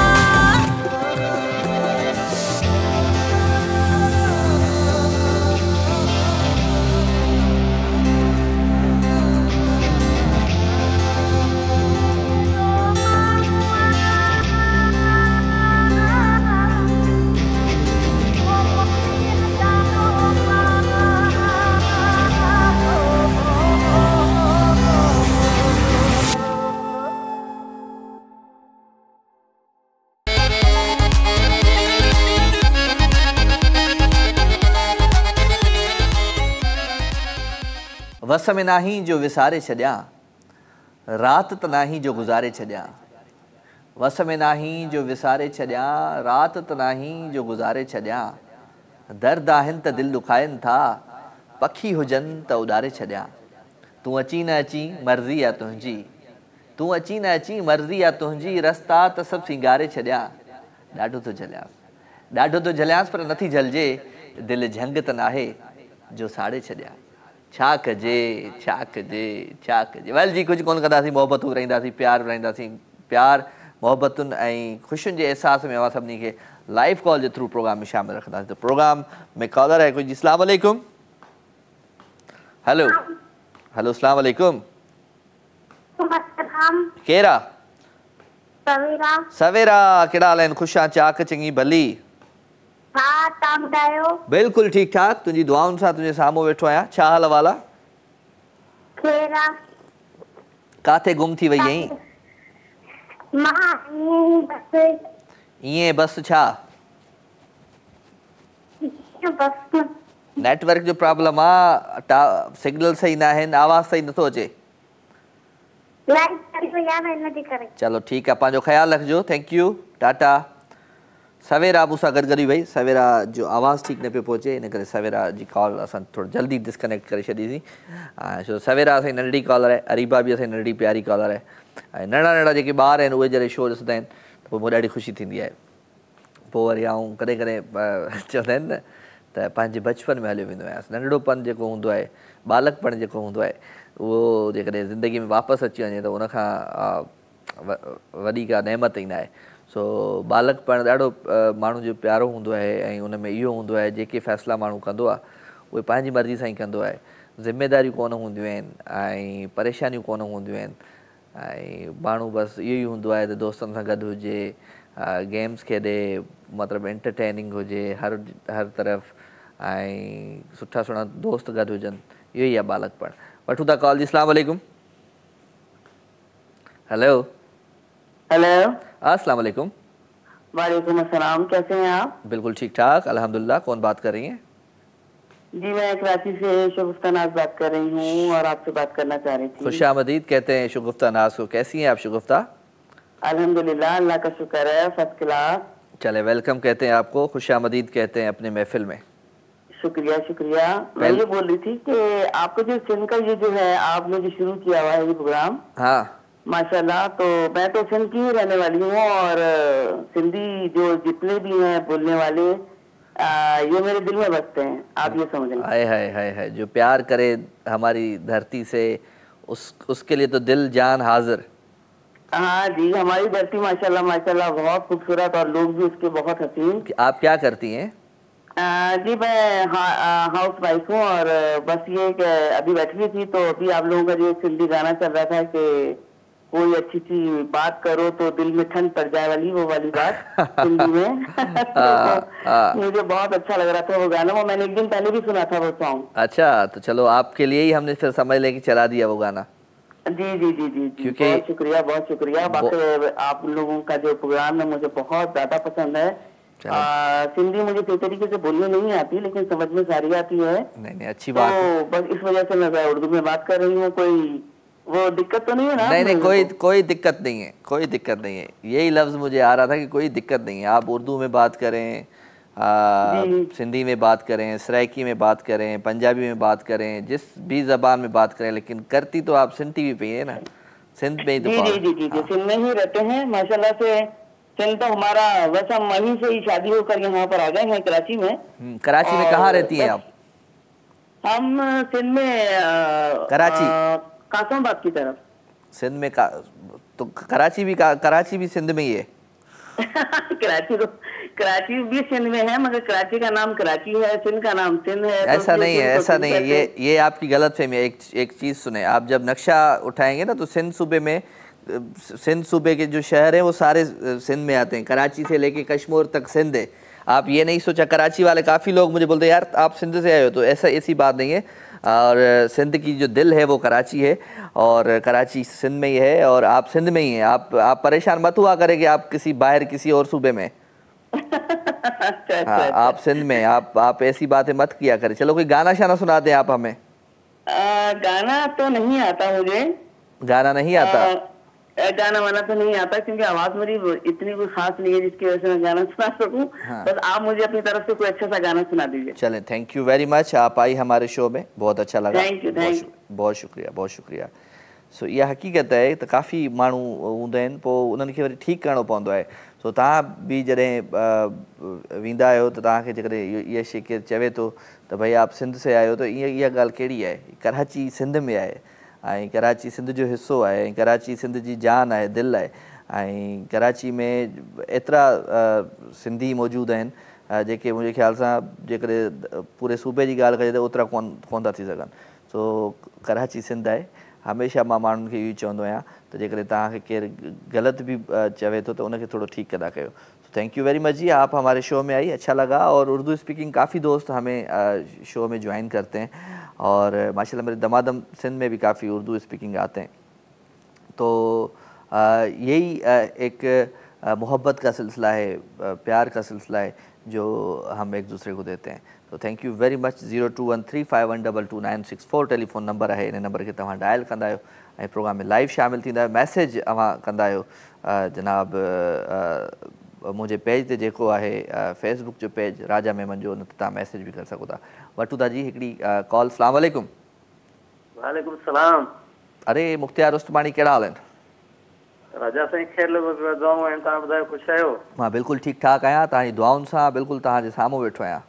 वस में नाही जो विसारे छॾियां रात त नाही जो गुज़ारे छॾियां वस में नाही जो विसारे छॾियां रात त नाही जो गुज़ारे छॾियां दर्द आहिनि त दिलि दुखाइनि था पखी हुजनि त उॾारे छॾियां तूं अची न अची मर्ज़ी आहे तुंहिंजी तूं अची न अची मर्ज़ी आहे तुंहिंजी रस्ता त सभु सिंगारे छॾियां ॾाढो थो झलियांसि पर नथी झलिजे दिलि झंग त नाहे जो साड़े छॾियां छा कजे वेल जी कुझु कोन कंदासीं मोहबतूं विराईंदासीं प्यार विराईंदासीं प्यार मोहबतुनि ऐं ख़ुशियुनि जे अहसास में असां सभिनी खे लाइव कॉल जे थ्रू प्रोग्राम में शामिल रखंदासीं त प्रोग्राम में कॉलर आहे कुझु अस्सलाम वालेकुम हेलो अस्सलाम वालेकुम केरु आहे सवेरा कहिड़ा हाल आहिनि ख़ुशि आहे चाक चङी भली हाँ तव्हां ॿुधायो बिल्कुलु ठीकु ठाक तुंहिंजी दुआउनि सां तुंहिंजे साम्हूं वेठो आहियां छा हाल अहवाल आहे केरु आहे काथे गुम थी वई आहीं मां ईअं बस छा बस नेटवर्क जो प्रॉब्लम आहे सिग्नल सही न आहिनि आवाज़ सही नथो अचे चलो ठीकु आहे पंहिंजो ख़्यालु रखिजो थैंक यू टाटा सवेरा मूंसां गॾु गॾु भई सवेरा जो आवाज़ु ठीकु न पियो पहुचे इन करे सवेरा जी कॉल असां थोरो जल्दी डिस्कनेक्ट करे छॾीसीं छो सवेरा असांजी नंढड़ी कॉलर आहे अरीबा बि असांजी नंढड़ी प्यारी कॉलर आहे ऐं नंढा जेके ॿार आहिनि उहे जॾहिं शो ॾिसंदा आहिनि त पोइ मूंखे ॾाढी ख़ुशी थींदी आहे पोइ वरी आऊं कॾहिं कॾहिं चवंदा आहिनि न त पंहिंजे बचपन में हलियो वेंदो आहियां नंढड़ोपन जेको हूंदो आहे बालकपण जेको हूंदो आहे उहो जेकॾहिं ज़िंदगी में वापसि अची वञे त उनखां वॾी का नेमत ई न आहे सो बालकपण ॾाढो माण्हू जो प्यारो हूंदो आहे ऐं उन में इहो हूंदो आहे जेके फ़ैसिला माण्हू कंदो आहे उहे पंहिंजी मर्ज़ी सां ई कंदो आहे ज़िमेदारियूं कोन हूंदियूं आहिनि ऐं परेशानियूं कोन हूंदियूं आहिनि ऐं माण्हू बसि इहो ई हूंदो आहे त दोस्तनि सां गॾु हुजे गेम्स खेॾे मतिलबु एंटरटेनिंग हुजे हर तरफ़ ऐं सुठा सुठा दोस्त गॾु हुजनि इहो ई आहे बालकपण वठूं था कॉल जी अस्सलाम वालेकुम हेलो अस्सलाम वालेकुम वालेकुम अस्सलाम कैसे हैं आप बिल्कुल ठीक ठाक अल्हम्दुलिल्लाह कौन बात कर रही हैं जी मैं कराची से शगुफ्ता नाज बात कर रही हूँ और आपसे बात करना चाह रही थी खुशामदीद कहते हैं शगुफ्ता नाज को कैसी हैं आप शगुफ्ता अल्हम्दुलिल्लाह अल्लाह का शुक्र है फर्स्ट क्लास चले वेलकम कहते हैं आपको खुशामदीद कहते हैं अपने महफिल में शुक्रिया शुक्रिया मैं ये बोल रही थी कि आपका जो सिंध का ये जो है आपने जो शुरू किया हुआ है ये प्रोग्राम हाँ माशाल्लाह तो मैं तो सिंध की रहने वाली हूँ और सिंधी जो जितने भी हैं बोलने वाले ये मेरे दिल में बसते हैं आप ये समझ लें हाय जो प्यार करे हमारी धरती से उसके लिए तो दिल जान हाजिर हाँ जी हमारी धरती माशाल्लाह माशाल्लाह बहुत खूबसूरत और लोग भी उसके बहुत हसीन आप क्या करती हैं जी मैं हाउस वाइफ हूँ और बस ये कि अभी बैठी हुई थी तो अभी आप लोगों का जो सिंधी गाना चल रहा था कि कोई अच्छी सी बात करो तो दिल में ठंड पड़ जाए वाली, वो वाली बात हिंदी में। तो मुझे बहुत अच्छा लग रहा था वो गाना, वो मैंने एक दिन पहले भी सुना था वो सॉन्ग। अच्छा, तो चलो आपके लिए ही हमने फिर समझ लेके चला दिया वो गाना। जी जी जी जी, क्योंकि बहुत शुक्रिया बहुत शुक्रिया। बाकी आप लोगों का जो प्रोग्राम है मुझे बहुत ज्यादा पसंद है। सिंधी मुझे सही तरीके से बोलने नहीं आती, लेकिन समझ में सारी आती है। नहीं अच्छी बात है। तो बस इस वजह से मैं उर्दू में बात कर रही हूँ। कोई वो दिक्कत तो नहीं है ना? नहीं कोई दिक्कत नहीं है, कोई दिक्कत नहीं है। यही लफ्ज़ मुझे आ रहा था कि कोई दिक्कत नहीं है, आप उर्दू में बात करें, सिंधी में बात करें, सराइकी में बात करें, पंजाबी में बात करें, जिस भी ज़बान में बात करें, लेकिन करती तो आप सिंधी भी पे है ना, सिंध में ही तो। जी जी जी जी, सिंध में ही रहते हैं माशाल्लाह से। सिंध तो हमारा वैसे हम वहीं से ही शादी होकर यहाँ पर आ गए हैं कराची में। कराची में कहाँ रहती हैं आप? हम सिंध में कराची, कासमाबाद की तरफ। सिंध में तो कराची भी सिंध में ही है। कराची भी सिंध में है, मगर कराची का नाम कराची है, सिंध का नाम सिंध है। ऐसा नहीं है, ऐसा नहीं है, ये आपकी गलतफहमी है। एक चीज़ सुने, आप जब नक्शा उठाएंगे ना तो सिंध सूबे के जो शहर हैं वो सारे सिंध में आते हैं, कराची से लेके कश्मीर तक सिंध है। आप ये नहीं सोचा, कराची वाले काफ़ी लोग मुझे बोलते हैं यार आप सिंध से आए हो, तो ऐसी बात नहीं है। और सिंध की जो दिल है वो कराची है, और कराची सिंध में ही है, और आप सिंध में ही हैं। आप परेशान मत हुआ करें कि आप किसी और सूबे में। हाँ, आप सिंध में, आप ऐसी बातें मत किया करें। चलो कोई गाना शाना सुना दें आप हमें। गाना तो नहीं आता मुझे। गाना नहीं आता? गाना वाना तो नहीं आता, क्योंकि आवाज मेरी इतनी कोई खास नहीं है जिसकी वजह से मैं गाना सुना सकूं। हाँ। बस आप मुझे अपनी तरफ से कोई अच्छा सा गाना सुना दीजिए। चलें, थैंक यू वेरी मच, आप आई हमारे शो में, बहुत अच्छा लगा। थैंक यू बहुत शुक्रिया। सो इहा हक़ीक़त है त काफ़ी माण्हू हूंदा आहिनि, पोइ उन्हनि खे वरी ठीकु करिणो पवंदो आहे। सो तव्हां बि जॾहिं वेंदा आहियो त तव्हांखे जेकॾहिं इहा शइ केरु चवे थो त भई आप सिंध से आयो, त इहा ॻाल्हि कहिड़ी आहे? कराची सिंध में आहे, ऐं कराची सिंध जो हिसो आहे, ऐं कराची सिंध जी जान आहे, दिलि आहे। ऐं कराची में एतिरा सिंधी मौजूदु आहिनि जेके मुंहिंजे ख़्याल सां जेकॾहिं पूरे सूबे जी ॻाल्हि कजे त ओतिरा कोन था थी सघनि। सो कराची सिंध आहे। हमेशह मां माण्हुनि खे इहो चवंदो आहियां त जेकॾहिं तव्हांखे केरु ग़लति बि चवे थो त उनखे थोड़ो ठीक अदा कयो। थैंक यू वेरी मच जी, आप हमारे शो में आई, अच्छा लगा। और उर्दू स्पीकिंग काफ़ी दोस्त हमें शो में ज्वाइन करते हैं, और माशाल्लाह मेरे दमादम सिंध में भी काफ़ी उर्दू स्पीकिंग आते हैं। तो यही एक मोहब्बत का सिलसिला है, प्यार का सिलसिला है जो हम एक दूसरे को देते हैं। तो thank you very much. 0213512296 telephone number है, इन नंबर के तव्हां डायल कंदा आहियो ऐं प्रोग्राम में लाइव शामिल थींदा आहियो। मैसेज अवां कंदा आहियो जनाब मुझे पेज ते जेको आहे फेसबुक जो पेज राजा मेमन जो, उन ते तव्हां मैसेज भी कर सको था। वटूदा जी हिकिड़ी कॉल। सलाम वालेकुम। वालेकुम सलाम। अरे मुख्तियार उस्तमानी, कहिड़ा हाल आहिनि? राजा साईं ख़ैर दुआऊं आहिनि, तव्हां ॿुधायो ख़ुशि आहियो? मां बिल्कुलु ठीकु ठाक आहियां, तव्हांजी दुआउनि सां बिल्कुलु तव्हांजे साम्हूं वेठो आहियां।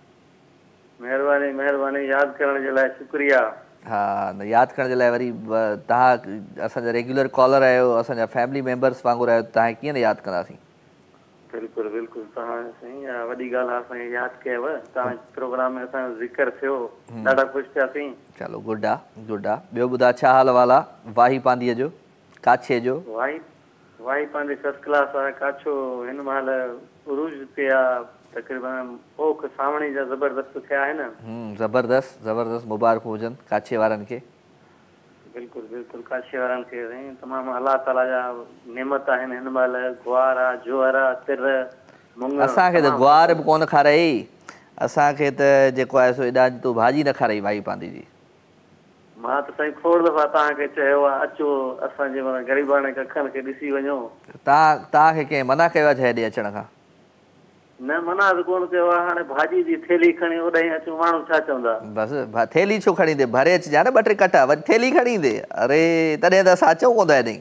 महिरबानी यादि करण जे लाइ शुक्रिया। हाँ, न यादि करण जे लाइ वरी तव्हां असांजा रेगुलर कॉलर आहियो, असांजा फैमिली मेंबर्स वांगुरु आहियो, तव्हांखे कीअं न यादि कंदासीं। बिल्कुलु तव्हां साईं वॾी ॻाल्हि आहे, असांखे यादि कयव, तव्हांजे प्रोग्राम में असांजो ज़िक्र थियो, ॾाढा ख़ुशि थियासीं। चलो गुड आहे। ॿियो ॿुधायो छा हाल वाल आहे वाही पांधीअ जो, काछे जो? वाही पांधी फर्स्ट क्लास आहे। काछो हिन महिल उरूज ते आहे, तक़रीबन ओख सावणी जा ज़बरदस्त थिया आहिनि। ज़बरदस्त मुबारकूं हुजनि काछे वारनि खे। बिल्कुलु काछे वारनि खे तमामु अलाह ताला जा नेमत आहिनि। हिन महिल ग्वार आहे, जोअर आहे, तिर, मुङ। असांखे त ग्वार बि कोन खाराई, असांखे त जेको आहे सो एॾा तूं भाॼी न खाराई वाही पांधी जी। मां त साईं खोड़ दफ़ा तव्हांखे चयो आहे अचो असांजे ग़रीबाणे कखनि खे ॾिसी वञो। तव्हांखे कंहिं मना कयो आहे हेॾे अचण खां? न मना त कोन कयो आहे, हाणे भाॼी जी थैली खणी ओॾां अचूं, माण्हू छा चवंदा? बसि थैली छो खणी ईंदे, भरे अचिजां न 2-3 कटा, वरी थैली खणी ईंदे। अरे तॾहिं त असां अचूं कोन था हेॾे।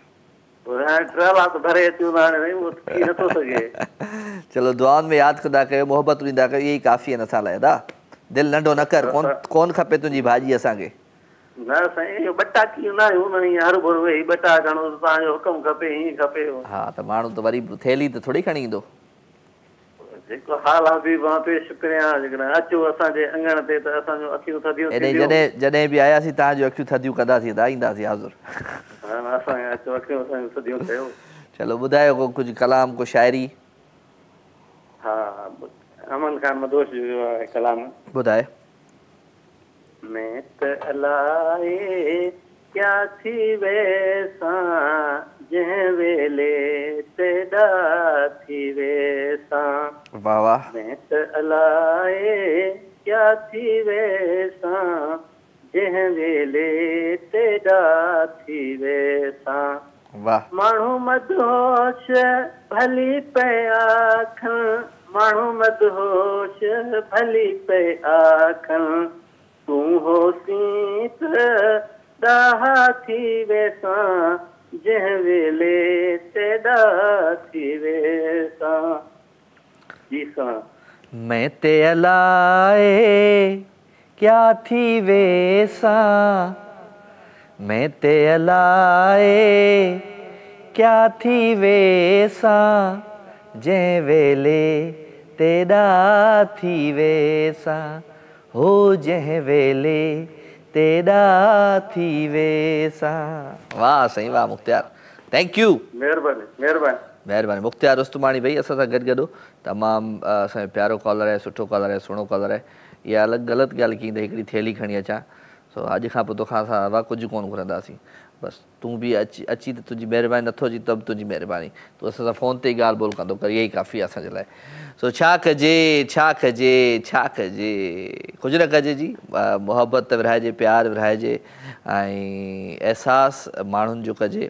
ट्रेला त भरे अचूं था, हाणे उहो थी नथो सघे। चलो दुआउनि में यादि कंदा कयो, मोहबत ॾींदा कयो, इहे ई काफ़ी आहिनि असां लाइ। दा दिलि नंढो न कर, कोन खपे तुंहिंजी भाॼी असांखे। न साईं इहो ॿटा कीअं न आहियूं, न हर भर वेही ॿटा खणो, तव्हांजो हुकुम खपे, हीअं खपे। हा त माण्हू त वरी थैली त थोरी खणी ईंदो। जेको हाल आहे बि मां पेश करियां जेकॾहिं अचो असांजे अंगण ते त असांजो अखियूं थधियूं थींदियूं। जॾहिं बि आयासीं तव्हांजो अखियूं थधियूं कंदासीं त ईंदासीं हाज़ुर। हा असांखे अचो अखियूं असांजूं थधियूं कयो। चलो ॿुधायो को कुझु कलाम को शाइरी। हा अमन खान मदोश जो आहे कलाम। ॿुधाए। मैं त अलाए क्या थी वैसां जंहिं वेले तेॾा थी वैसां। वाह वाह। मैं त अलाए क्या थी वैसां जंहिं वेले तेॾा थी वैसां। वाह। माण्हू मदहोश भली पिया आखनि माण्हू मदहोश भली पिया आखनि तूं होसीं त ॾाहा थी वैसां जंहिं वेले तेॾा थी वैसां। जी सां। मैं ते अलाए क्या थी वैसां मैं ते अलाए क्या थी वैसां जंहिं वेले तेॾा थी वैसां हो जंहिं वेले तेॾा थी वैसां। वाह साईं वाह मुख्तियार थैंक यू। महिरबानी महिरबानी महिरबानी। मुख्तियार उस्तमानी भाई असां सां गॾु तमामु असांजो प्यारो कॉलर आहे सुठो कॉलर आहे सुहिणो कॉलर आहे। इहा अलॻि ग़लति ॻाल्हि कई त हिकिड़ी थैली खणी अचां सो अॼु खां पोइ तोखां असां वाह कुझु कोन घुरंदासीं बसि तूं बि अची त तुंहिंजी महिरबानी नथो अची त बि तुंहिंजी महिरबानी तूं असां सां फ़ोन ते ई ॻाल्हि ॿोल कंदो कर इहा ई काफ़ी आहे असांजे लाइ। सो छा कजे छा कजे छा कजे कुझु न कजे जी मुहबत विरहाइजे प्यार विरहाइजे ऐं अहसासु माण्हुनि जो कजे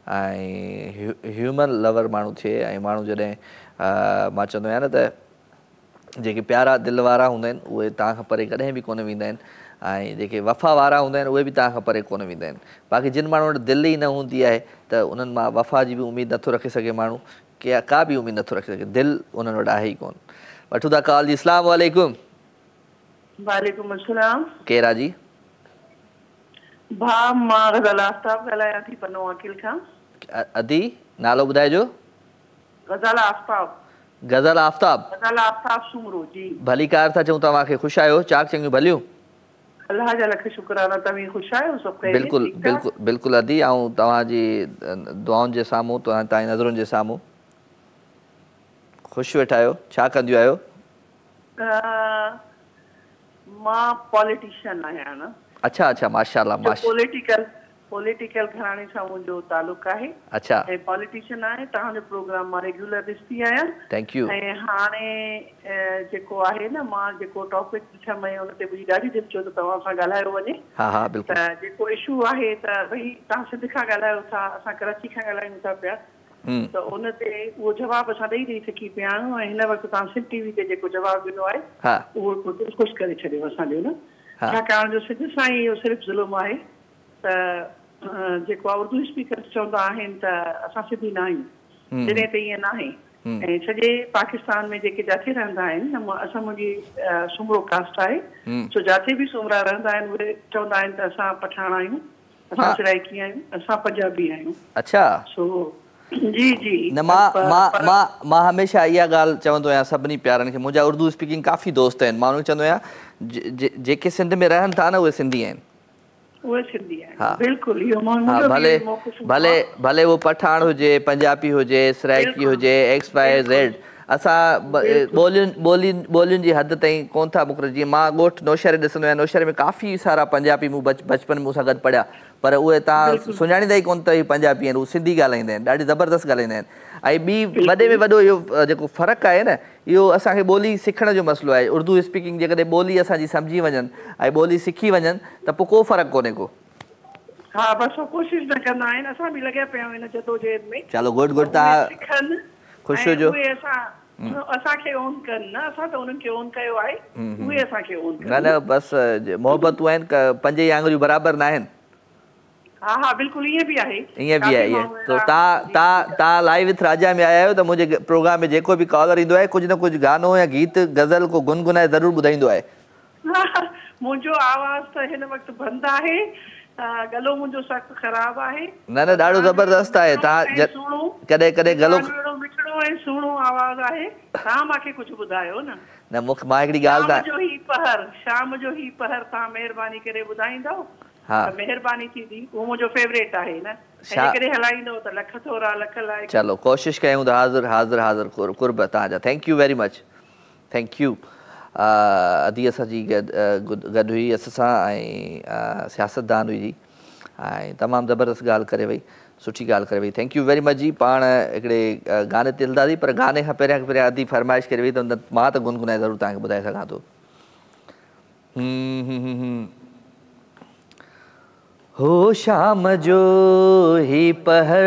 ऐं ह्यूमन लवर माण्हू थिए ऐं माण्हू जॾहिं मां चवंदो आहियां न त जेके प्यारा दिलि वारा हूंदा आहिनि उहे तव्हां खां परे कॾहिं बि कोन वेंदा आहिनि ऐं जेके वफ़ा वारा हूंदा आहिनि उहे बि तव्हां खां परे कोन वेंदा आहिनि। बाक़ी जिन माण्हू वटि दिलि ई न हूंदी आहे त उन्हनि मां वफ़ा जी बि उमेदु नथो रखे सघे माण्हू का बि उमेदु नथो रखे सघे दिलि उन्हनि वटि आहे ई कोन। वठूं था कॉल जी। अस्सलाम वालेकुम। वालेकुम अस्सलाम। केरु आहे जी? भाउ मां गज़ल आफ्ताब ॻाल्हायां थी पनो वकील खां। अदी नालो ॿुधाइजो। गज़ल आफ्ताब। गज़ल आफ्ताब। गज़ल आफ्ताब सुमरो जी। भली कार था चऊं तव्हांखे ख़ुशि आहियो चाक चङियूं भलियूं। अल्लाह जा लख शुक्राना तव्हीं ख़ुशि आहियो सभु कहिड़े? बिल्कुलु बिल्कुलु बिल्कुलु अदी ऐं तव्हांजी दुआउनि जे साम्हूं तव्हांजी नज़रुनि जे साम्हूं ख़ुशि वेठा आहियो। छा कंदियूं आहियो? मां पॉलिटिशियन आहियां न। अच्छा अच्छा माशाअल्लाह माशाअल्लाह। पॉलिटिकल घराणे सां मुंहिंजो तालुक़ु आहे। अच्छा। ऐं पॉलिटिशियन आहे तव्हांजो प्रोग्राम मां रेगुलर ॾिसंदी आहियां। Thank you. ऐं हाणे जेको आहे न मां जेको टॉपिक ॾिठमि ऐं हुन ते मुंहिंजी ॾाढी दिलि चयो त तव्हां सां ॻाल्हायो वञे। हा हा बिल्कुलु। त जेको इशू आहे त भई तव्हां सिंध खां ॻाल्हायो था असां कराची खां ॻाल्हायूं था पिया त उन ते उहो जवाबु असां ॾेई सघी पिया आहियूं ऐं हिन वक़्तु तव्हां सिंध टीवी ते जेको जवाबु ॾिनो आहे उहो ख़ुशि करे छॾियो असांजो न। छाकाणि जो सिंध सां ई इहो सिर्फ़ु ज़ुल्म आहे त जेको आहे उर्दू स्पीकर चवंदा आहिनि त असां सिंधी न आहियूं जॾहिं त ईअं न आहे। ऐं सॼे पाकिस्तान में जेके जिथे रहंदा आहिनि असां मुंहिंजी सुमरो कास्ट आहे सो जिथे बि सुमरा रहंदा आहिनि उहे चवंदा आहिनि त असां पठान आहियूं असां सराइकी आहियूं असां पंजाबी आहियूं। अच्छा। सो जी जी न मां हमेशह इहा ॻाल्हि चवंदो आहियां सभिनी प्यारनि खे मुंहिंजा उर्दू स्पीकिंग काफ़ी दोस्त आहिनि माण्हू चवंदो आहियां जेके सिंध में रहनि था न उहे सिंधी आहिनि। उहे सिंधी आहिनि बिल्कुलु इहो भले उहो पठान हुजे पंजाबी हुजे सराइकी हुजे एक्स वाई ज़ेड असां ॿोलियुनि जी हद ताईं कोन था मुकर। जीअं मां ॻोठु नौशहरे ॾिसंदो आहियां नौशहरे में काफ़ी सारा पंजाबी मूं बचपन में मूंसां गॾु पढ़िया पर उहे तव्हां सुञाणींदा ई कोन त इहे पंजाबी आहिनि उहे सिंधी ॻाल्हाईंदा आहिनि ॾाढी ज़बरदस्तु ॻाल्हाईंदा आहिनि। ऐं ॿी वॾे में वॾो इहो जेको फ़र्क़ु आहे न इहो असांखे ॿोली सिखण जो मसइलो आहे। उर्दू स्पीकिंग जेकॾहिं ॿोली असांजी सम्झी वञनि ऐं ॿोली सिखी वञनि त पोइ को फ़र्क़ु कोन्हे को। हा बसि कोशिशि न कंदा आहिनि असां बि लॻिया पिया आहियूं हिन जदोजहद में। चलो गुड गुड तव्हां ख़ुशि हुजो। असांखे ओन कनि न असां त उन्हनि खे ओन कयो आहे उहे असांखे ओन कनि। न बसि मोहबतूं आहिनि पंज ई आङुरियूं बराबरि न आहिनि। हा हा बिल्कुलु ईअं बि आहे। ईअं बि आहे ईअं त तव्हां लाइव विथ राजा में आया आहियो त मुंहिंजे प्रोग्राम में जेको बि कॉलर ईंदो आहे कुझु न कुझु गानो या गीत गज़ल को गुनगुनाए ज़रूरु ॿुधाईंदो आहे। मुंहिंजो आवाज़ त हिन वक़्तु बंदि आहे गलो मुंहिंजो सख़्तु ख़राबु आहे। न ॾाढो ज़बरदस्तु आहे तव्हां कॾहिं कॾहिं गलो मिठड़ो ऐं सुहिणो आवाज़ु आहे तव्हां मूंखे कुझु ॿुधायो न। न मूंखे मां हिकिड़ी ॻाल्हि शाम जो ही पहर तव्हां महिरबानी करे ॿुधाईंदव। हाँ महिरबानी थींदी, उहो मुंहिंजो फेवरेट आहे न, इन करे हलाईंदो त लख थोरा लख लाइ। चलो कोशिश कयूं त हाज़िर हाज़िर हाज़िर कुर्ब तव्हांजा। Thank you very much, thank you. अदी असांजी गॾु हुई अस सां ऐं सियासतदान हुई जी ऐं तमामु ज़बरदस्त ॻाल्हि करे वई, सुठी ॻाल्हि करे वई। थैंक यू वेरी मच जी। पाण हिकिड़े गाने ते हलंदासीं, पर गाने खां पहिरियां अदी फरमाइश करे वई त मां त गुनगुनाए ज़रूरु तव्हांखे ॿुधाए सघां थो। हो शाम जो ही पहर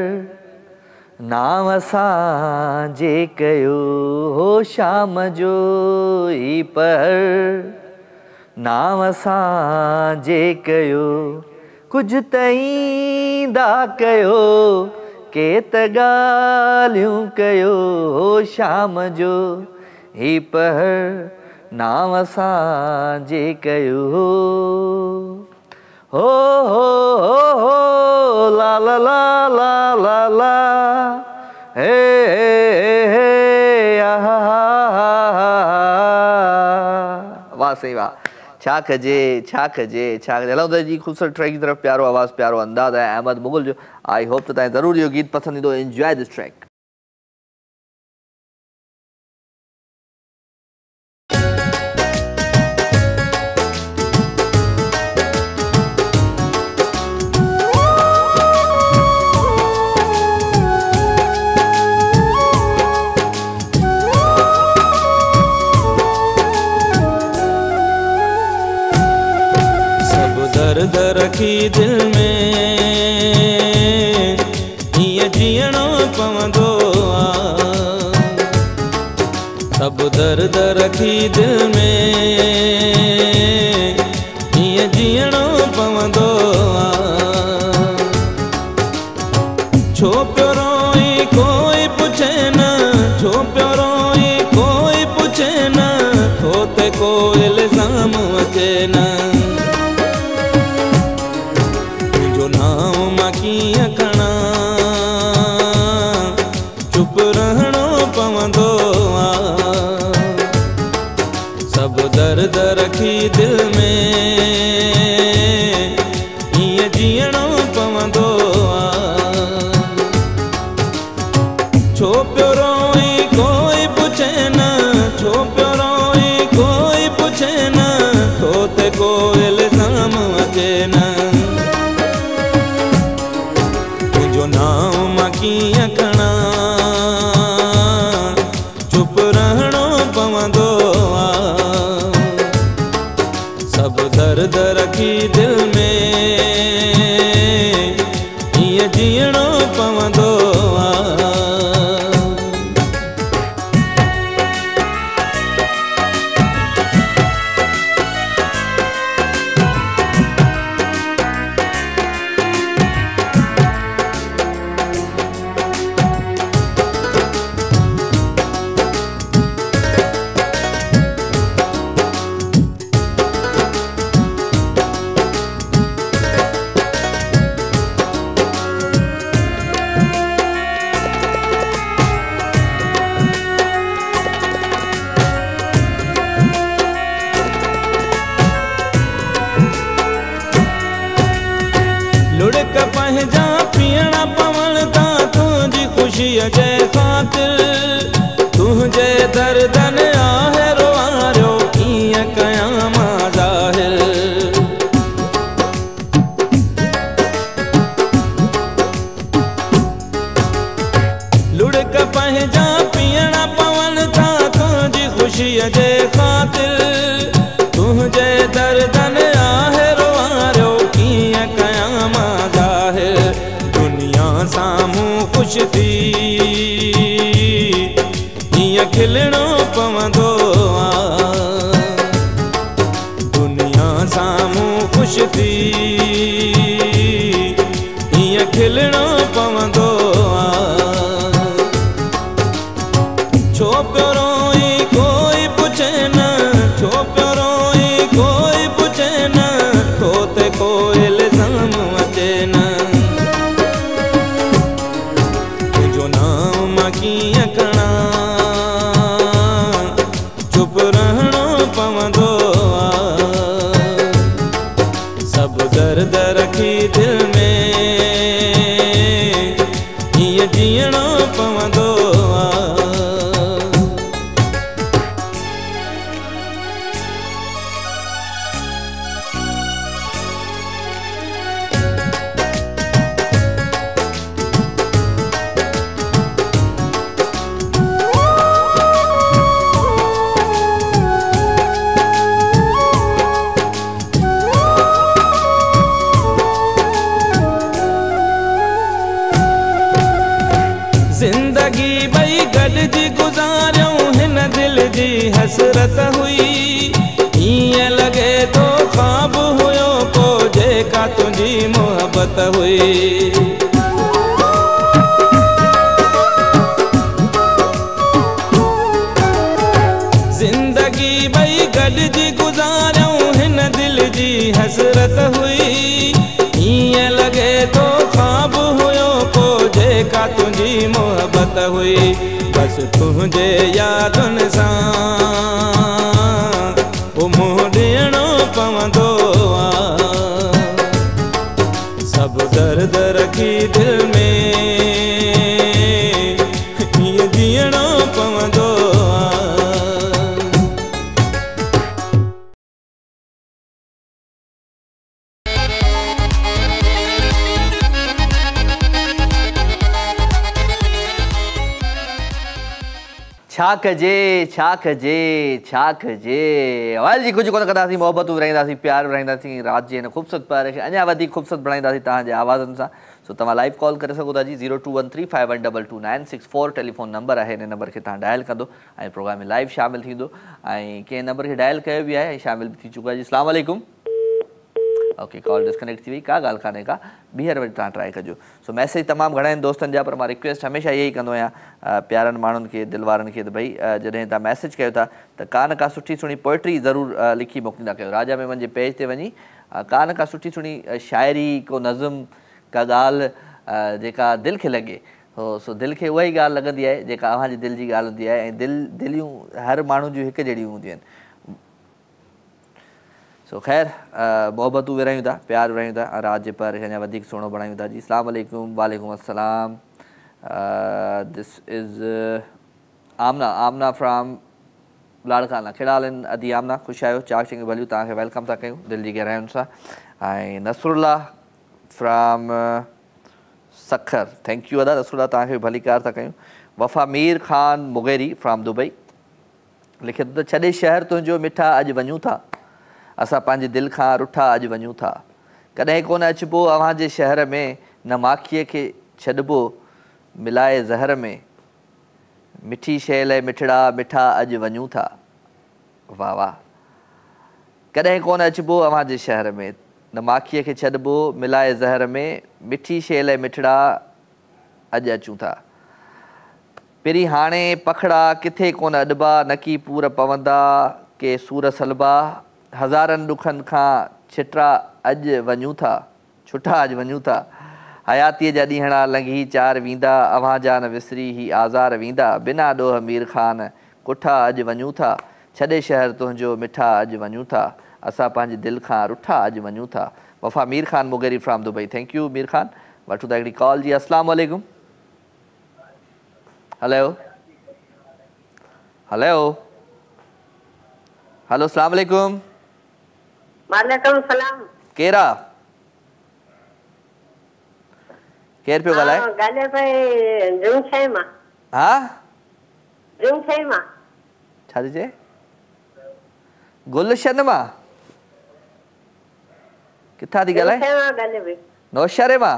नाम असांजे कयो, हो शाम जो ही पहर नाम असांजे कयो, कुझु तईंदा कयो के त ॻाल्हियूं कयो, हो शाम जो ही पहर नाम असांजे कयो। हो ला ला ला ला ला ला हे वाह सही वाह। छा कजे हलंदे जी ख़ूबसूरत ट्रैक की तरफ़, प्यारो आवाज़ प्यारो अंदाज़ है अहमद मुगल जो। आई होप त तव्हां ज़रूरु इहो गीत पसंदि ईंदो। Enjoy this track. दर्द रखी दिल में हीअं जीअणो पवंदो आहे, सब दर्द रखी दिल में हीअं जीअणो पवंदो आहे। छो पियो रोई कोई पुछे न, छो पियो रोई कोई पुछे न, तो ते को इल्ज़ाम अचे न। कीअं खणा चुप रहणो पवंदो आहे, सब दर्द रखी दिल में हीअं जीअणो पवंदो आहे। छो पियो रोई कोई पुछे न, छो पियो रोई कोई पुछे न, तो ते को इल्ज़ाम अचे न। नाम कीअं खणा चुप रहणो पवंदो आहे, सब दर्द रखी दिल में हीअं जीअणो पवंदो आहे। लुढ़क पंहिंजा पीअणा पवण था तुंहिंजी ख़ुशीअ जे ख़ातिर, तुंहिंजे दर्दन आहे रोआरियो कीअं कयां मां ज़ाहिर। लुढ़क पंहिंजा पीअणा पवण था तुंहिंजी ख़ुशीअ जे ख़ातिर, तुंहिंजे दर्दन आहे रोआरियो कीअं कयां मां ज़ाहिर। दुनिया साम्हूं ख़ुशि थी हीअं खिलणो पवंदो आहे, दुनिया साम्हूं ख़ुशि थी हीअं खिलणो पवंदो आहे। छो पियो रोई कोई पुछे न, छो पियो रोई कोई पुछे न, तो ते को इल्ज़ाम अचे न। तुंहिंजो नाम कीअं खणा गॾिजी गुज़ारियूं हिन दिल जी हसरत हुई ईअं लॻे थो ख्वाब हुयो को जेका तुंहिंजी मोहबत हुई ज़िंदगी ॿई गॾिजी गुज़ारियूं हिन दिल जी हसरत हुई ईअं लॻे थो ख्वाब हुयो को जेका तुंहिंजी मोहबत हुई बसि तुंहिंजे यादुनि सां मुंहुं ॾियणो पवंदो आहे सभु दर्द रखी दिलि में हीअं जीअणो पवंदो छा कजे वाल जी कुझु कोन कंदासीं मोहबतूं विराईंदासीं प्यार विराईंदासीं राति जे हिन ख़ूबसूरत प्यार खे अञा वधीक ख़ूबसूरत बणाईंदासीं तव्हांजे आवाज़नि सां सो तव्हां लाइव कॉल करे सघो था जी 021351222964 टेलीफोन नंबर आहे हिन नंबर खे तव्हां डायल कंदो ऐं प्रोग्राम में लाइव शामिलु थींदो ऐं कंहिं नंबर खे डायल कयो बि आहे ऐं शामिलु बि थी चुको आहे जी अस्सलाम वालेकुम ओके कॉल डिस्कनेक्ट थी वई का ॻाल्हि कान्हे का ॿीहर वरी तव्हां ट्राए कजो सो मैसेज तमामु घणा आहिनि दोस्तनि जा पर मां रिक्वेस्ट हमेशह इहा ई कंदो आहियां प्यारनि माण्हुनि खे दिलि वारनि खे त भई जॾहिं तव्हां मैसेज कयो था त का न का सुठी सुहिणी पोइट्री ज़रूरु लिखी मोकिलींदा कयो राजा में मुंहिंजे पेज ते वञी का न का सुठी सुहिणी शाइरी को नज़म का ॻाल्हि जेका दिलि खे लॻे सो दिलि खे उहा ई ॻाल्हि लॻंदी आहे जेका अव्हांजी दिलि जी ॻाल्हि हूंदी आहे ऐं दिलियूं हर माण्हू जूं हिकु जहिड़ियूं हूंदियूं आहिनि सो ख़ैर मोहबतूं विरायूं था प्यार विरायूं था रात जे पर अञा वधीक सुहिणो बणायूं था जी अस्सलाम वालेकुम वालेकुम अस्सलाम this is Amna from Larkana कहिड़ा हाल आहिनि अदी आमना ख़ुशि आहियो चाक चङियूं भलियूं तव्हांखे वेलकम था कयूं दिलि जी गहराइयुनि सां ऐं Nasrullah from Sukkur thank you अदा नसरुल्ला तव्हांखे भलीकार था कयूं वफ़ा मीर ख़ान मुगेरी फ्राम दुबई लिखे थो त छॾे शहर तुंहिंजो मिठा अॼु वञूं था असां पंहिंजे दिलि खां रुठा अॼु वञूं था कॾहिं कोन अचिबो अव्हांजे शहर में न माखीअ खे छॾिबो मिलाए ज़हर में मिठी शइ लाइ मिठड़ा मिठा अॼु वञूं था वाह वाह कॾहिं कोन अचिबो अव्हांजे शहर में न माखीअ खे छॾिबो मिलाए ज़हर में मिठी शइ लाइ मिठड़ा अॼु अचूं था पहिरीं हाणे पखड़ा किथे कोन अॾिबा नकी पूर पवंदा के सूर सलबा हज़ारनि ॾुखनि खां छिटा अॼु वञूं था छुटा अॼु वञूं था हयातीअ जा ॾींहड़ा लंघी चार वींदा अव्हांजा न विसरी ही आज़ार वींदा बिना ॾोह मीर ख़ान कुठा अॼु वञूं था छॾे शहर तुंहिंजो मिठा अॼु वञूं था असां पंहिंजे दिलि खां रुठा अॼु वञूं था वफ़ा Mir Khan Mugheri from Dubai thank you Mir Khan वठूं था हिकिड़ी कॉल जी अस्सलाम वालेकुम हलो अस्सलाम वालेकुम वालेकुम सलाम केरा केर पियो ॻाल्हाए ॻाल्हाए पई जूं छह मां हा जूं छह मां छा थी चए गुलशन मां किथां थी ॻाल्हाए नौशहरे मां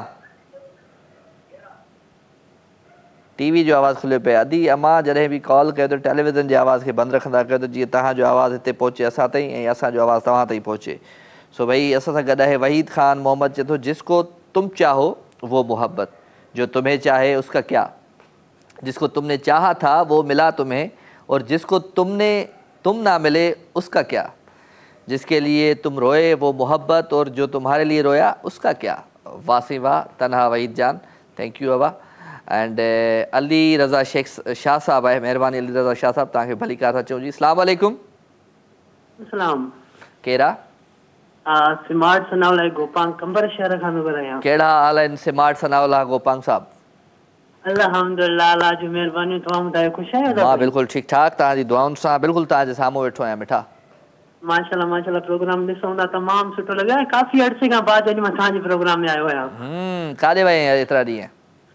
टीवी जो आवाज़ खुलियो पियो अदी अमां जॾहिं बि कॉल कयो त टेलीविज़न जे आवाज़ खे बंदि रखंदा कयो त जीअं तव्हांजो आवाज़ हिते पहुचे असां ताईं ऐं असांजो आवाज़ तव्हां ताईं पहुचे सो भई असां सां गॾु आहे वहीद ख़ान मोहम्मद चए थो जिसको तुम चाहो वो मोहब्बत जो तुम्हें चाहे उसका क्या जिसको तुमने चाहा था वो मिला तुम्हें और जिसको तुम ना मिले उसका क्या जिसके लिए तुम रोए वो मोहब्बत और जो तुम्हारे लिए रोया उसका क्या वासी वाह तनहा वहीद जान थैंक यू अबा एंड अली रज़ा शेख शाह साहब आहे महिरबानी अली रज़ा शाह साहब तव्हांखे भली कार था चऊं जी अस्सलाम वालेकुम अस्सलाम केरा सिमार्ट सनावला गोपांग कंबर शहर खां ॻाल्हायां कहिड़ा हाल आहिनि सिमार्ट सनावला गोपांग साहब अल्हम्दुलिल्लाह अल्लाह जी महिरबानी तमामु ॿुधायो ख़ुशि आहियो मां बिल्कुलु ठीकु ठाक तव्हांजी दुआउनि सां बिल्कुलु तव्हांजे साम्हूं वेठो आहियां मिठा माशाल्लाह माशाल्लाह प्रोग्राम ॾिसूं था तमामु सुठो लॻो आहे काफ़ी अरसे खां बाद जॾहिं मां तव्हांजे प्रोग्राम में आयो आहियां काॾे वई एतिरा ॾींहं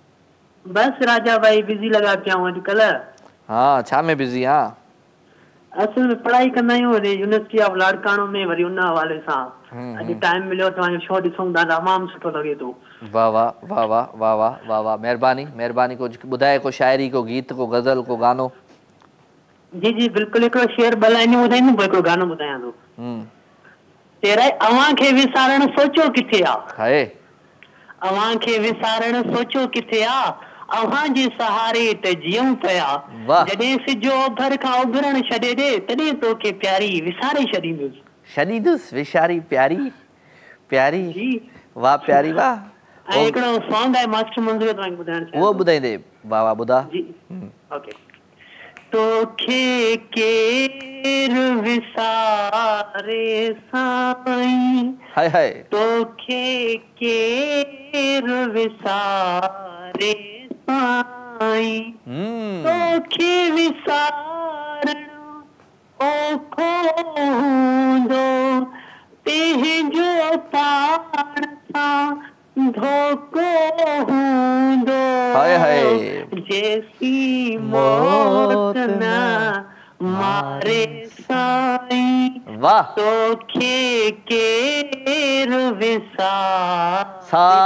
बस राजा भाई बिज़ी लॻा पिया आहियूं अॼुकल्ह हा छा में बिज़ी असल में पढ़ाई कंदा आहियूं वरी यूनिवर्सिटी ऑफ लाड़काणो में वरी उन हवाले सां अॼु टाइम मिलियो तव्हांजो शो ॾिसूं था तमामु सुठो लॻे थो। वाह वाह वाह वाह वाह वाह वाह वाह महिरबानी महिरबानी। कुछ ॿुधाए, को शायरी, को गीत, को गज़ल, को गानो? जी जी बिल्कुलु। हिकिड़ो शेर ॿ लाइनियूं ॿुधाईंदुमि, पोइ हिकिड़ो गानो ॿुधायां थो। शेर आहे, अव्हां खे विसारण सोचो किथे आहे, हाय अव्हां खे विसारण सोचो किथे आहे, अव्हां जे सहारे त जियूं पिया, जॾहिं सिजो भर खां उभरण छॾे ॾे तॾहिं तोखे प्यारी विसारे छॾींदुसि। छॾींदुसि विसारी प्यारी प्यारी। वाह प्यारी वाह। ऐं हिकिड़ो सॉन्ग आहे मास्टर मंज़ूर तव्हांखे ॿुधाइण चाहियां। उहो ॿुधाईंदे? वाह वाह ॿुधा। जी ओके। तोखे केरु विसारे साईं, हाय हाय, तोखे केरु विसारे साईं, तोखे विसारण ओखो हूंदो, तेजो पाण सां धोखो हूंदो, हाय हाय, जैसी मौत न मारे साईं, वाह, तोखे केरु विसारे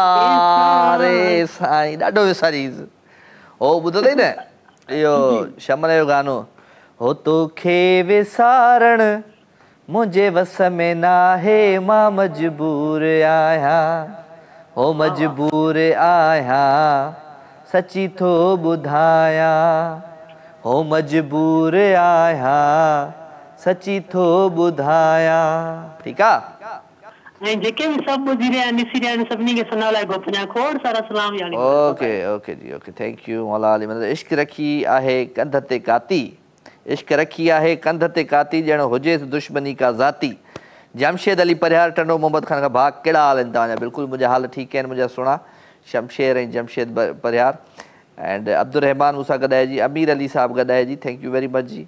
साईं। ॾाढो विसारीस। ओ ॿुधो अथई न इहो शमन जो गानो, हो तोखे विसारण मुंहिंजे वस में नाहे, मां मजबूर आहियां, हो मजबूर आहियां, सची थो ॿुधायां, हो मजबूर आहियां, सची थो ॿुधायां। ठीकु आहे। ऐं जेके बि सभु ॿुधी रहिया आहिनि ॾिसी रहिया आहिनि सभिनी खे सना लाइ गोपञा खोड़ सारा सलाम यानी। ओके ओके जी okay, thank you Maula Ali. मतिलबु इश्क रखी आहे कंध ते काती, इश्क रखी आहे कंध ते काती, ॼण हुजे दुश्मनी का ज़ाती। जमशेद अली परिहार टंडो मोहम्मद खान का भाग, कहिड़ा हाल आहिनि तव्हांजा? बिल्कुलु मुंहिंजा हाल ठीकु आहिनि, मुंहिंजा सुहिणा शमशेर ऐं जमशेद परिहार। एंड अब्दुल रहमान मूंसां गॾाए जी, अमीर अली साहब गॾाए जी, थैंक यू वेरी मच जी।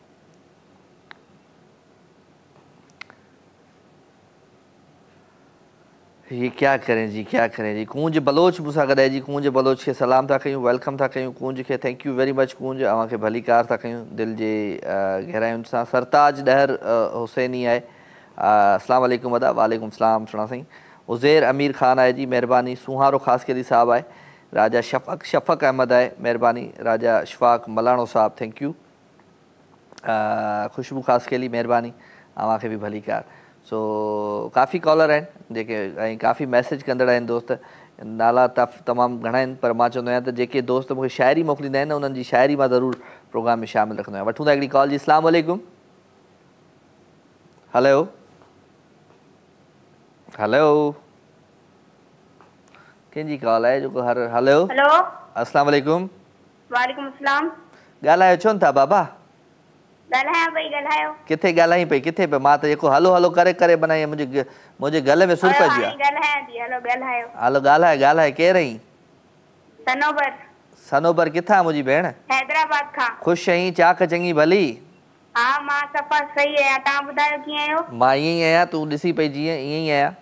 ये क्या करें जी, क्या करें जी। कूंज बलोच मूंसां गॾाए जी, कूंज बलोच खे सलाम था कयूं, वेलकम था कयूं कूंज खे, thank you very much Koonj, अव्हांखे भली कार था कयूं दिलि जे गहरायुनि सां। सरताज डहर हुसैनी आहे, अस्सलाम वालेकुम अदा। वालेकुम सलाम सुणा साईं। उज़ैर अमीर ख़ान आहे जी, महिरबानी। सुहारो ख़ासकरी साहब आहे। राजा शफ़क़ अहमद आहे, महिरबानी। राजा शफ़ाक़ मलाणो साहब, थैंक यू। खुशबू ख़ासकेली, महिरबानी, अव्हांखे बि भली कार। सो काफ़ी कॉलर आहिनि जेके, ऐं काफ़ी मैसेज कंदड़ आहिनि दोस्त, नाला तमामु घणा आहिनि, पर मां चवंदो आहियां त जेके दोस्त मूंखे शाइरी मोकिलींदा आहिनि न उन्हनि जी शाइरी मां ज़रूरु प्रोग्राम में शामिलु रखंदो आहियां। वठूं था हिकिड़ी कॉल जी। अस्सलाम वालेकुम। हेलो हेलो, कंहिंजी कॉल आहे जेको हर हेलो हेलो, अस्सलाम वालेकुम। वालेकुम अस्सलाम। ॻाल्हायो छो था बाबा? ॻाल्हायां पई, ॻाल्हायो। किथे ॻाल्हाई पई, किथे पे? मां त जेको हलो हलो करे करे बनाई, मुंहिंजे गले में सुर पइजी वियो। ॻाल्हायां थी, हलो ॻाल्हायो। हलो ॻाल्हाए ॻाल्हाए, केरु आहीं? सनोबर। सनोबर किथां मुंहिंजी भेण? हैदराबाद खां। ख़ुशि आहीं? चाक चङी भली? हा मां सफ़ा सही आहियां, तव्हां ॿुधायो कीअं आहियो? मां ईअं ई आहियां, तूं ॾिसी पई जीअं ईअं ई आहियां।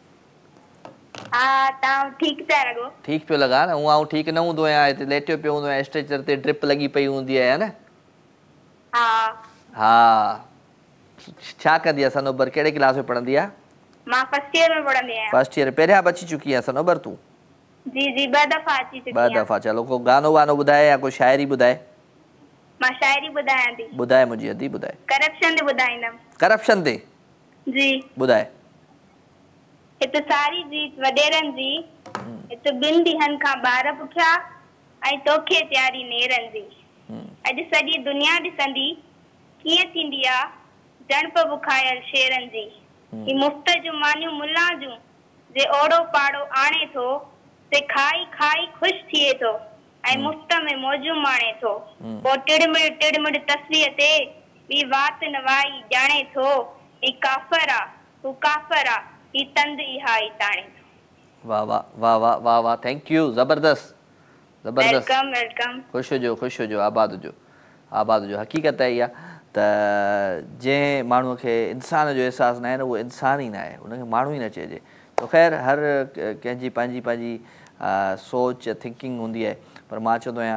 हा तव्हां ठीकु पिया लॻो। ठीकु पियो लॻा न, हूअं आउं ठीकु न हूंदो आहियां, हिते लेटियो पियो हूंदो आहियां, स्ट्रेचर ते ड्रिप लॻी पई हूंदी आहे न। हा हा, छा कंदी आहे सनोबर? कहिड़े क्लास में पढ़ंदी आहे? मां फर्स्ट ईयर में पढ़ंदी आहियां। First year. पहिरियां बि अची चुकी आहे सनोबर तूं? जी जी, 2 दफ़ा अची चुकी आहियां। 2 दफ़ा। चलो को गानो वानो ॿुधाए या कोई शाइरी ॿुधाए। मां शाइरी ॿुधायां थी। ॿुधाए मुंहिंजी अदी, ॿुधाए। करप्शन ते ॿुधाईंदमि। करप्शन ते? जी ॿुधाए। हिते सारी जीत वॾेरनि जी, हिते 2 ॾींहंनि खां ॿार पुठिया, ऐं तोखे तयारी नेरनि जी। अॼु सॼी दुनिया ॾिसंदी कीअं थींदी आहे जणप बुखायल शेरनि जी। ही मुफ़्त जूं मानियूं मुल्ला जूं, जे ओड़ो पाड़ो आणे थो, से खाई खाई ख़ुशि थिए थो, ऐं मुफ़्त में मौजूं माणे थो। पोइ टिड़मिड़ तस्वीर ते ॿी वात नवाई ॼाणे थो, ही काफ़र आ, हू काफ़र आ, ही तंद इहा ई ताणे थो। वाह वाह वाह वाह वाह वाह, थैंक यू, ज़बरदस्त ज़बरदस्त। Welcome welcome. ख़ुशि हुजो, आबाद हुजो। हक़ीक़त आहे इहा त जंहिं माण्हूअ खे इंसान जो अहसासु न आहे न, उहो इंसान ई न आहे, उनखे माण्हू ई न चइजे। तो ख़ैर हर कंहिंजी पंहिंजी सोच थिंकिंग हूंदी आहे, पर मां चवंदो आहियां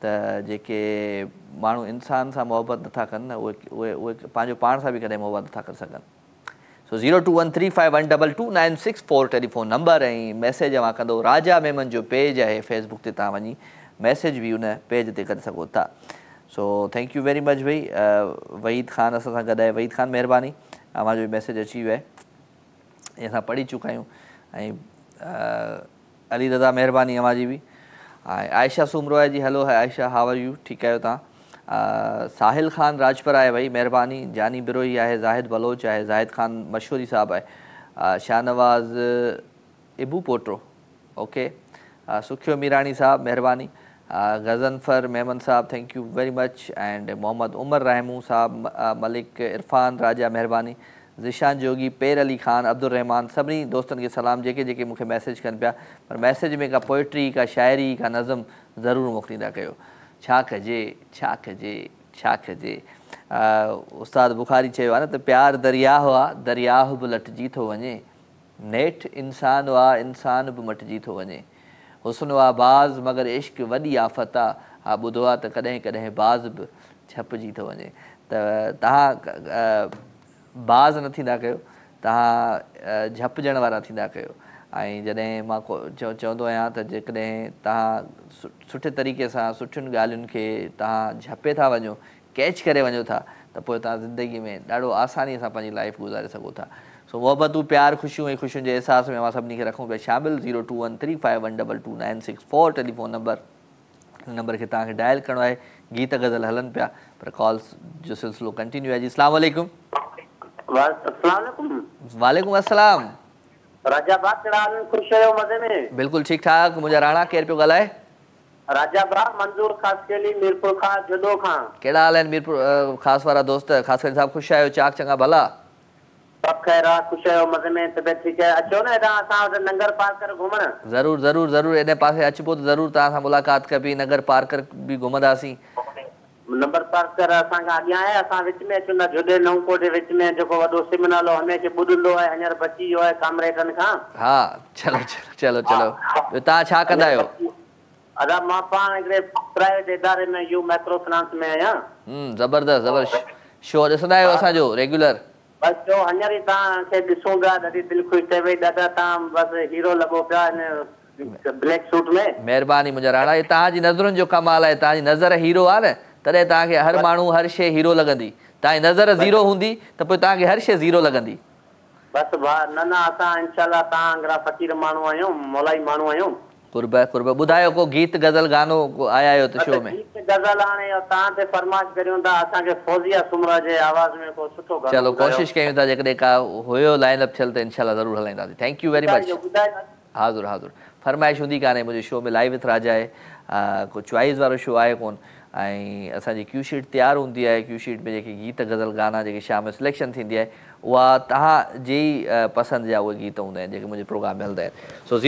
त जेके माण्हू इंसान सां मोहबत नथा कनि न उहे पंहिंजो पाण सां बि कॾहिं मोहबत नथा करे सघनि। सो 0213512296 टेलीफोन नंबर ऐं मैसेज मां कंदो। राजा मेमन जो पेज आहे फेसबुक ते, तव्हां वञी मैसेज बि उन पेज ते करे सघो था। So thank you very much भाई। वहीद ख़ान असां सां गॾु आहे। वहीद ख़ान महिरबानी, मुंहिंजो मैसेज अची वियो आहे ऐं असां पढ़ी चुका आहियूं। ऐं अली रज़ा महिरबानी अवांजी बि। आयशा सुमरो जी हलो है आयशा, हाउ आर यू? ठीकु आहियो तव्हां? साहिल ख़ान राजपर आहे भाई महिरबानी। जानी बिरोही आहे, ज़ाहिद बलोच आहे, ज़ाहिद ख़ान मशहूरी साहब आहे, शाहनवाज़ इबू पोट्रो ओके, सुखियो मीरानी साहब महिरबानी, गज़नफर मेमन साहब thank you very much and Muhammad Umar Rahmu साहब, मलिक इरफान राजा महिरबानी, ज़िशान जोगी, पेर अली ख़ान, अब्दुल रहमान, सभिनी दोस्तनि खे सलाम जेके जेके मूंखे मैसेज कनि पिया। पर मैसेज में का पोइट्री, का शाइरी, का नज़म ज़रूरु मोकिलींदा कयो। छा कजे छा कजे छा कजे। उस्ताद बुखारी चयो आहे न त प्यार दरियाह आहे, दरियाह बि लटिजी थो वञे, नेठि इंसान आहे, इंसान बि मटिजी थो वञे, हुस्न आहे बाज़ मगर इश्क वॾी आफ़त आहे, हा ॿुधो आहे त कॾहिं कॾहिं बाज़ बि छपिजी थो वञे। त तव्हां बाज़ न थींदा कयो, तव्हां झपिजण वारा थींदा कयो। ऐं जॾहिं मां चवंदो आहियां त जेकॾहिं तव्हां सुठे तरीक़े सां सुठियुनि ॻाल्हियुनि खे तव्हां झपे था वञो, कैच करे वञो था, त पोइ तव्हां ज़िंदगी में ॾाढो आसानीअ सां पंहिंजी लाइफ गुज़ारे सघो था। सो मोहबतूं, प्यार, ख़ुशियूं ऐं ख़ुशियुनि जे अहसास में असां सभिनी खे रखूं पिया शामिल। 0213512296 टेलीफोन नंबर खे तव्हांखे डायल करिणो आहे। गीत गज़ल हलनि पिया पर कॉल्स जो सिलसिलो कंटिन्यू आहे। जी अस्सलाम वालेकुम। वालेकुम अस्सलाम। राजा भा कहिड़ा ख़ुशि आहियो मज़े में? बिल्कुलु ठीकु ठाक। मुंहिंजा राणा केरु पियो ॻाल्हाए? राजा भा मंजूर ख़ासकेली मीरपुर खां जुदो खां। कहिड़ा हाल आहिनि मीरपुर ख़ासि वारा दोस्त? ख़ासकेली साहब ख़ुशि आहियो? चाक चङा भला? सभु ख़ैर आहे, ख़ुशि आहियो मज़े में, तबियत ठीकु आहे? अचो न हेॾां असां वटि नगर पार्कर घुमण। ज़रूरु ज़रूरु ज़रूरु, इन पासे अचिबो त ज़रूरु तव्हां सां मुलाक़ात कबी, नगर पार्कर बि घुमंदासीं। नंबर पार्कर असांखां अॻियां आहे, असां विच में अचूं था जुडे नऊं कोटे विच में जेको वॾो सिमनाल हमेशह ॿुधंदो आहे, हींअर बची वियो आहे कामरेडनि खां। हा चलो चलो चलो चलो। ॿियो तव्हां छा कंदा आहियो? अदा मां पाण हिकिड़े प्राइवेट इदारे में यू माइक्रो फाइनेंस में आहियां। ज़बरदस्त ज़बरदस्त। शो ॾिसंदा आहियो असांजो रेगुलर? बस जो हींअर ई तव्हांखे ॾिसूं पिया, ॾाढी दिलि ख़ुशि थिए पई, ॾाढा तव्हां बसि हीरो लॻो पिया हिन ब्लैक सूट में। महिरबानी मुंहिंजा राणा, इहे तव्हांजी नज़रुनि जो कमाल आहे। तव्हांजी नज़र हीरो आहे न, तॾहिं तव्हांखे हर माण्हू हर शइ हीरो लॻंदी। तव्हांजी नज़र ज़ीरो हूंदी त पोइ तव्हांखे हर शइ ज़ीरो लॻंदी। बसि भाउ न न असां इंशाल्लाह तव्हां वांगुरु फ़क़ीर माण्हू आहियूं, मौलाई माण्हू आहियूं। कुर्ब कुर्ब। ॿुधायो को गीत गज़ल गानो को आया आहियो त शो में? गीत गज़ल हाणे तव्हां ते फरमाइश करियूं था, असांखे फौजिया सुमरा जे आवाज़ में को सुठो गानो। चलो कोशिशि कयूं था, जेकॾहिं का हुयो लाइन अप थियल त इंशाल्लाह ज़रूरु हलाईंदासीं। Thank you very much. हाज़ुर हाज़ुर। फरमाइश हूंदी कान्हे, मुंहिंजे शो में लाइव विथ राजा आहे, को चॉइस वारो शो आहे कोन। ऐं असांजी क्यू शीट तयारु हूंदी आहे। क्यू शीट में जेके गीत गज़ल गाना जेके शाम जो सिलेक्शन थींदी आहे उहा तव्हांजी पसंदि जा उहे गीत हूंदा आहिनि जेके मुंहिंजे प्रोग्राम में हलंदा आहिनि। सो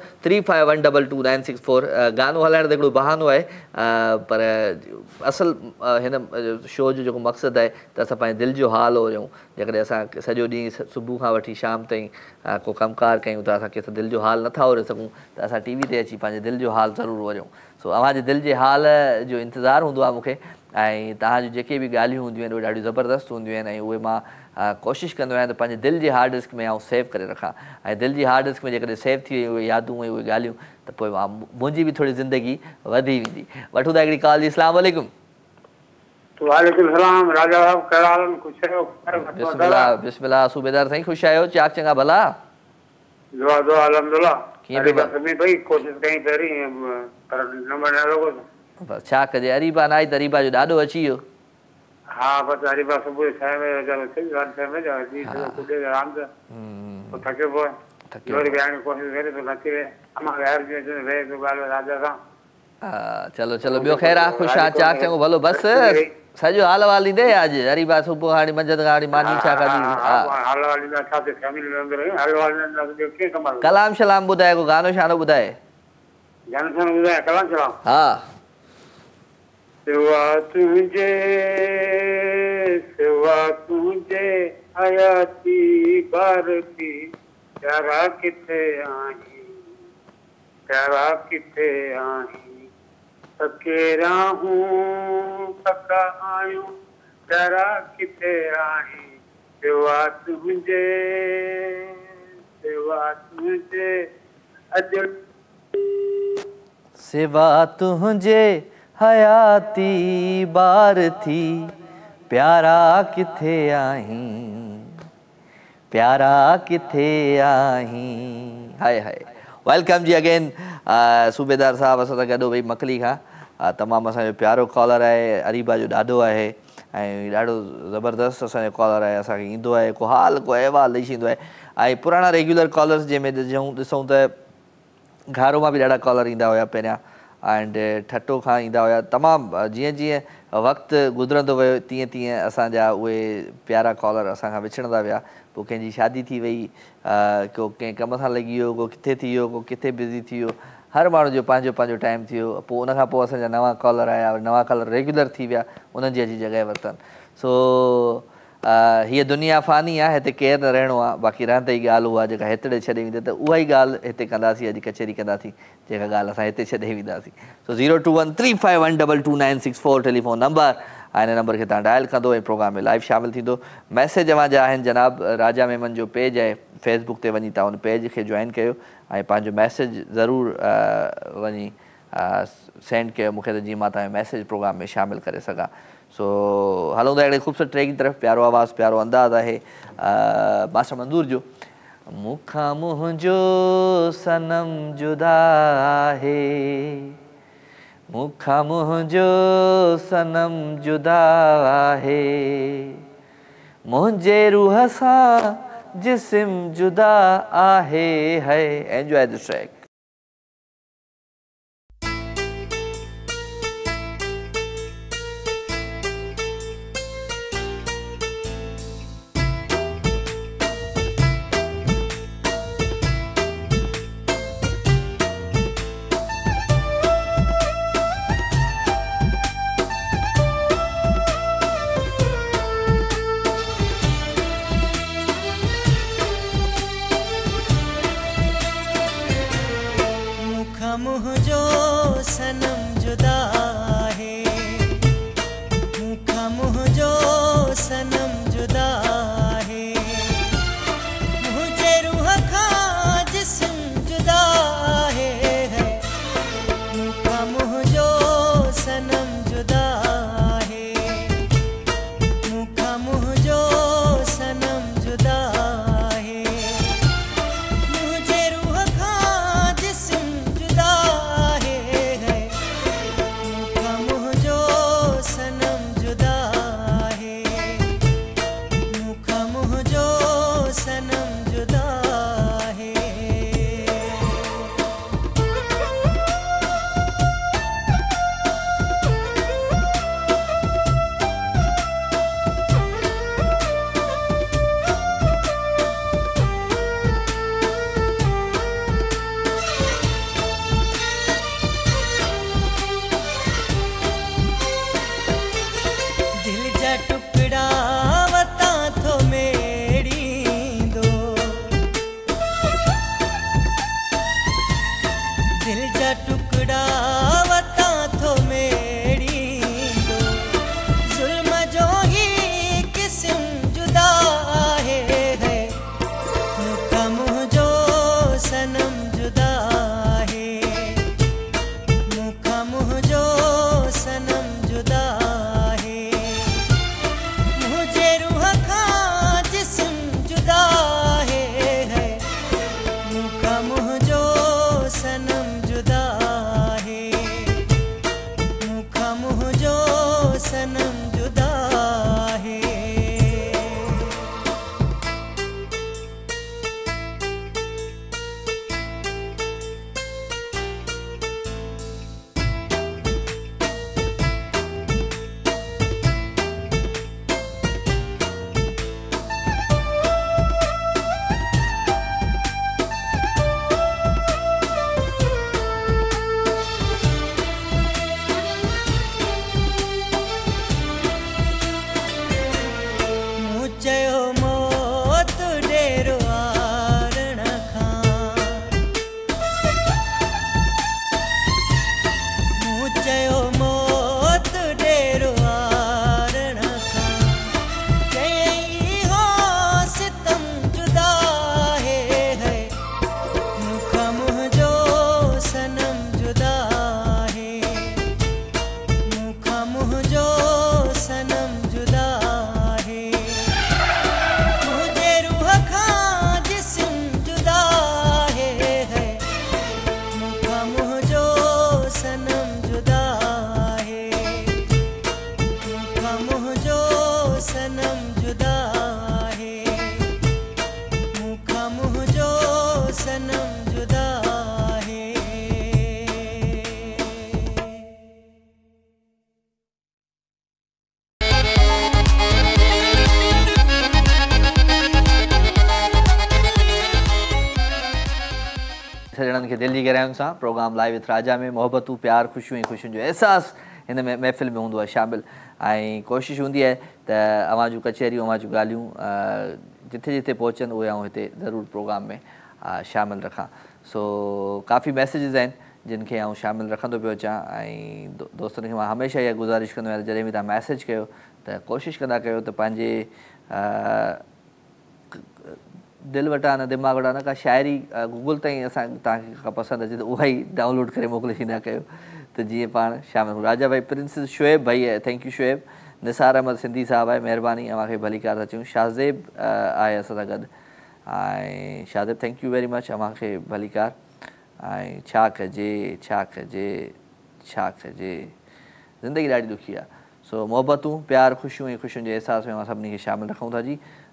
0213512296 गानो हलाइण त हिकिड़ो बहानो आहे, पर असल हिन शो जो जेको मक़सदु आहे त असां पंहिंजे दिलि जो हाल ओरियूं। जेकॾहिं असां सॼो ॾींहुं सुबुह खां वठी शाम ताईं को कमकार कयूं त असां कंहिंसां दिलि जो हाल नथा ओरे सघूं, त असां टीवी ते अची पंहिंजे दिलि जो हाल ज़रूरु ओरियूं। सो अव्हांजे दिलि जे हाल जो इंतज़ारु हूंदो आहे मूंखे, ऐं तव्हांजूं जेके बि ॻाल्हियूं हूंदियूं आहिनि उहे ॾाढियूं ज़बरदस्त हूंदियूं आहिनि, ऐं उहे मां कोशिशि कंदो आहियां त पंहिंजे दिलि जे हार्ड डिस्क में आउं सेव करे रखां। ऐं दिलि जी हार्ड डिस्क में जेकॾहिं सेव थी वई उहे यादूं ऐं उहे ॻाल्हियूं त पोइ मुंहिंजी बि थोरी ज़िंदगी वधी वेंदी। वठूं था हिकिड़ी कॉल जी। अस्सलाम वालेकुम। वालेकुम सलाम। राजा साहब कहिड़ा हाल आहिनि? ख़ुशि आहियो? बिस्मिल्लाह बिस्मिल्लाह। सूबेदार साईं ख़ुशि आहियो? चाक चङा भला? दुआ दुआ अल्हम्दुलिल्लाह। कीअं पियो? सभी भाई कोशिशि कई पहिरीं पर नंबर न लॻो। बसि छा कजे, अरीबा न आई त अरीबा जो ॾाढो अची वियो। हा बसि अरीबा सुबुह 6 बजे जी कुॾे आराम सां पोइ थके पियो वरी वेहण जी कोशिशि करे तो नथी वे अमां ग़ैर जी वे तो ॻाल्हि राजा सां। चलो चलो ॿियो ख़ैर आहे? ख़ुशि आहे? चाक चङो भलो? बसि सॼो हाल वाल ईंदे अॼु अरीबा सुबुह हाणे मंझंदि खां हाणे मानी छा खाधी? हाल वाल ईंदा छा ते फैमिली मेंबर आहियूं, हाल वाल ईंदा ॿियो कीअं कमाल? कलाम शलाम ॿुधाए, को गानो शानो ॿुधाए। गानो शानो ॿुधाए? कलाम शलाम। हा। सिवा तुझे हयाती बार की प्यारा किथे आई, प्यारा किथे आई, सकेरा हूँ सका आयूं प्यारा किथे आहीं सेवा तुझे अॼु सेवा तुझे हयाती बार थी प्यारा किथे आहीं प्यारा किथे आहीं। हाय हाय वेलकम जी अगेन सूबेदार साहब असां सां गॾु भई मकली खां तमामु असांजो प्यारो कॉलर आहे अरीबा जो ॾाढो आहे ऐं ॾाढो ज़बरदस्त असांजो कॉलर आहे असांखे ईंदो आहे को हाल को अहवाल ॾेई छॾींदो आहे ऐं पुराणा रेगुलर कॉलर्स जंहिंमें ॾिसूं त घारो मां बि ॾाढा कॉलर ईंदा हुया पहिरियां एंड ठटो खां ईंदा हुया तमामु जीअं जीअं वक़्तु गुज़रंदो वियो तीअं तीअं असांजा उहे प्यारा कॉलर असांखां विछड़ंदा विया पोइ कंहिंजी शादी थी वई को कंहिं कम सां लॻी वियो को किथे थी वियो को किथे बिज़ी थी वियो हर माण्हू जो पंहिंजो पंहिंजो टाइम थी वियो पोइ उनखां पोइ असांजा नवां कॉलर आया नवां कॉलर रेगुलर थी विया उन्हनि जी अॼु जॻह वरितनि सो हीअ दुनिया फ़ानी आहे हिते केरु न रहणो आहे बाक़ी रहंदे ई ॻाल्हि उहा जेका हिते छॾे वेंदी त उहा ई ॻाल्हि हिते कंदासीं अॼु कचहरी कंदासीं जेका ॻाल्हि असां हिते छॾे वेंदासीं सो 02135122964 टेलीफोन नंबर ऐं हिन नंबर खे तव्हां डायल कंदो ऐं प्रोग्राम में लाइव शामिलु थींदो मैसेज अवांजा आहिनि जनाब राजा मेमन जो पेज आहे फेसबुक ते वञी तव्हां हुन पेज खे जॉइन कयो ऐं पंहिंजो मैसेज ज़रूरु वञी सेंड कयो मूंखे त जीअं मां तव्हांजो मैसेज प्रोग्राम में शामिलु करे सघां सो हलूं था हिकिड़े ख़ूबसूरत ट्रैक की तरफ़ प्यारो आवाज़ प्यारो अंदाज़ आहे मास्टर मंदूर जो मूंखां मुंहिंजो सनम जुदा आहे मूंखां मुंहिंजो सनम जुदा आहे मुंहिंजे रूह सां जिस्म जुदा आहे है एंजॉय दिस ट्रैक मुझो सनम जुदा है मूखा मुझो सनम जुदा है ॼणनि खे दिलि जी गहराइयुनि सां प्रोग्राम लाइव विथ राजा में मोहबतूं प्यार ख़ुशियूं ऐं ख़ुशियुनि जो अहसासु हिन में महफ़िल में हूंदो आहे शामिल ऐं कोशिशि हूंदी आहे त अवां जूं कचहरियूं अवां जूं ॻाल्हियूं जिथे जिथे पहुचनि उहे आउं हिते ज़रूरु प्रोग्राम में शामिल रखां सो काफ़ी मैसेजिस आहिनि जिन खे आउं शामिल रखंदो पियो अचां ऐं दोस्तनि खे मां हमेशह इहा गुज़ारिश कंदो आहियां जॾहिं बि तव्हां मैसेज कयो त कोशिशि कंदा कयो त पंहिंजे दिलि वटां न दिमाग़ वटां न का शाइरी गूगल ताईं असां तव्हांखे का पसंदि अचे त उहा ई डाउनलोड करे मोकिले छॾींदा कयो त जीअं पाण शामिल राजा भाई प्रिंस शुएब भाई आहे थैंक यू शुएब निसार अहमद सिंधी साहब आहे महिरबानी अव्हांखे भलीकार था चयूं शाहज़ेब आहे असां सां गॾु ऐं Shahzeb thank you very much अव्हांखे भलीकार ऐं छा कजे छा कजे छा कजे ज़िंदगी ॾाढी ॾुखी आहे सो मोहबतूं प्यार ख़ुशियूं ऐं ख़ुशियुनि जे अहसास में असां सभिनी खे शामिल रखूं था जी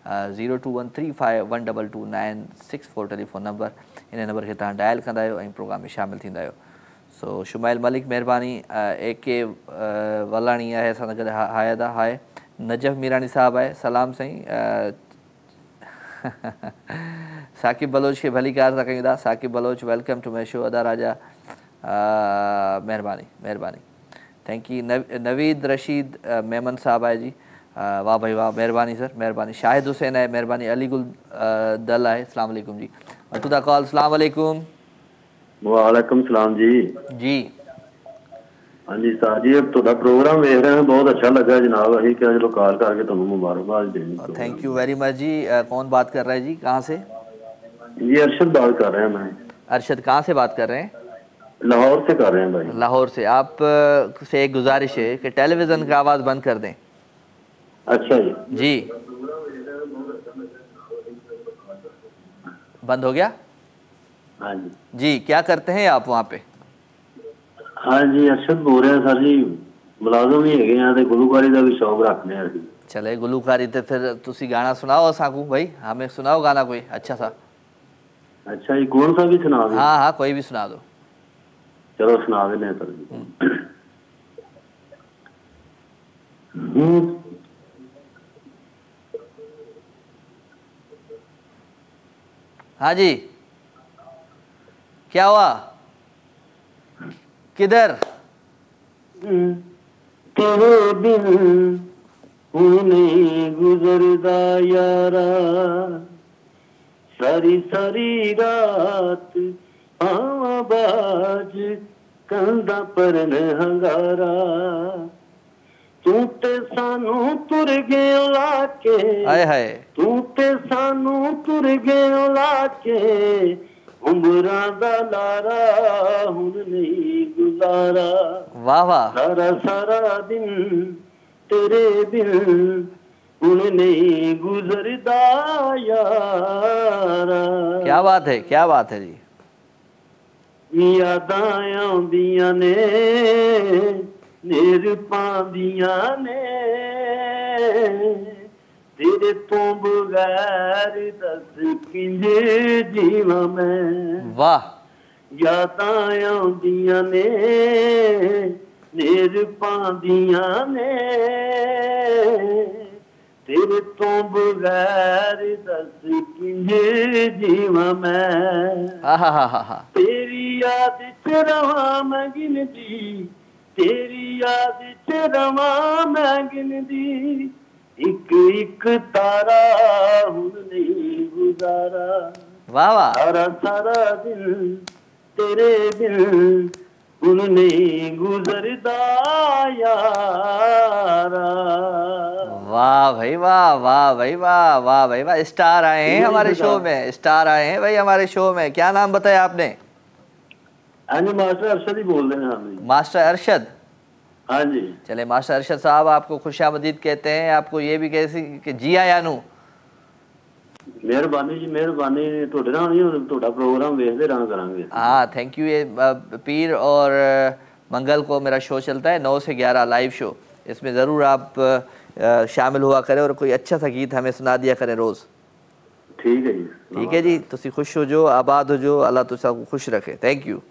0213512296 टेलीफोन नंबर इन नंबर खे तव्हां डायल कंदा आहियो ऐं प्रोग्राम में शामिल थींदा आहियो सो शुमाइल मलिक महिरबानी AK वलाणी आहे असां सां गॾु हायदा हाय नजफ़ मीरानी साहब आहे सलाम साईं साकिब बलोच खे भलीकार था कयूं था Saqib Baloch welcome to my show अदा राजा महिरबानी महिरबानी थैंक यू नवीद रशीद मेमन साहब आहे जी वाह भाई वाह महिरबानी सर महिरबानी शाहिद हुसैन है महिरबानी अली गुल दल है अस्सलाम वालेकुम जी अतुदा कॉल अस्सलाम वालेकुम वालेकुम सलाम जी जी हाँ जी सर जी ਤੁਹਾਡਾ प्रोग्राम देख रहे हैं बहुत अच्छा लगा जनाब अभी क्या चलो कॉल करके ਤੁਹਾਨੂੰ मुबारकबाद देनी थैंक यू वेरी मच जी कौन बात कर रहा है जी कहाँ से जी अरशद बात कर रहे हैं मैं अरशद कहाँ से बात कर रहे हैं लाहौर से कर रहे हैं भाई लाहौर से आप से एक गुजारिश है कि टेलीविज़न का आवाज़ बंद कर दें अच्छा जी जी बंद हो गया हाँ जी जी क्या करते हैं आप वहाँ पे हाँ जी अरशद बोल रहे हैं सर जी मुलाजम ही है गुलूकारी का भी शौक रखने हैं चले गुलूकारी तो फिर तुसी गाना सुनाओ असाकू भाई हमें सुनाओ गाना कोई अच्छा सा अच्छा जी कौन सा भी सुना दो हाँ हाँ कोई भी सुना दो चलो सुना देने सर जी हाँ जी क्या हुआ किधर तेरे बिन नहीं गुजरदा यारा सारी सारी रात आवाज कंधा पर हंगारा तू ते सानू तुर गए लाके हाय हाय तू ते सानू तुर गए लाके उम्रा दा लारा हुन नहीं गुजारा वाह वाह सारा सारा दिन तेरे बिन हुन नहीं गुजरदा यारा क्या बात है जी यादां आउंदियां ने नेर पांदियां ने तेरे तो बगैर दस किंजे जीवा मैं वाह यादां आउंदियां ने नेर पांदियां ने तेरे तो बगैर दस किंजे जीवा मैं तेरी याद च रवा मैं गिनदी तेरी याद च रवा मैं गिनदी एक एक तारा हुन नहीं गुजारा वाह वाह सारा सारा दिन तेरे बिन हुन नहीं गुजरदा यारा वाह भाई वाह वाह भाई वाह वाह भाई वाह स्टार आए हैं हमारे शो में स्टार आए हैं भाई हमारे शो में क्या नाम बताया आपने मास्टर अरशद ही बोल रहे हैं मास्टर अरशद हाँ जी चले मास्टर अरशद साहब आपको खुशामदीद कहते हैं आपको ये भी कैसी कि जी आया नू मेहरबानी जी मेहरबानी ਤੁਹਾਡੇ ਨਾਲ ਹੀ ਤੁਹਾਡਾ प्रोग्राम देखते रहना करेंगे हाँ थैंक यू ये पीर और मंगल को मेरा शो चलता है 9 से 11 लाइव शो इसमें ज़रूर आप शामिल हुआ करे और कोई अच्छा सा गीत हमें सुना दिया करें रोज़। ठीक है जी। ठीक है जी, तुसी खुश हो जो, आबाद हो जो, अल्लाह तुसा को खुश रखे। थैंक यू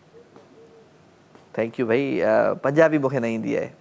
भाई। पंजाबी मूंखे न ईंदी आहे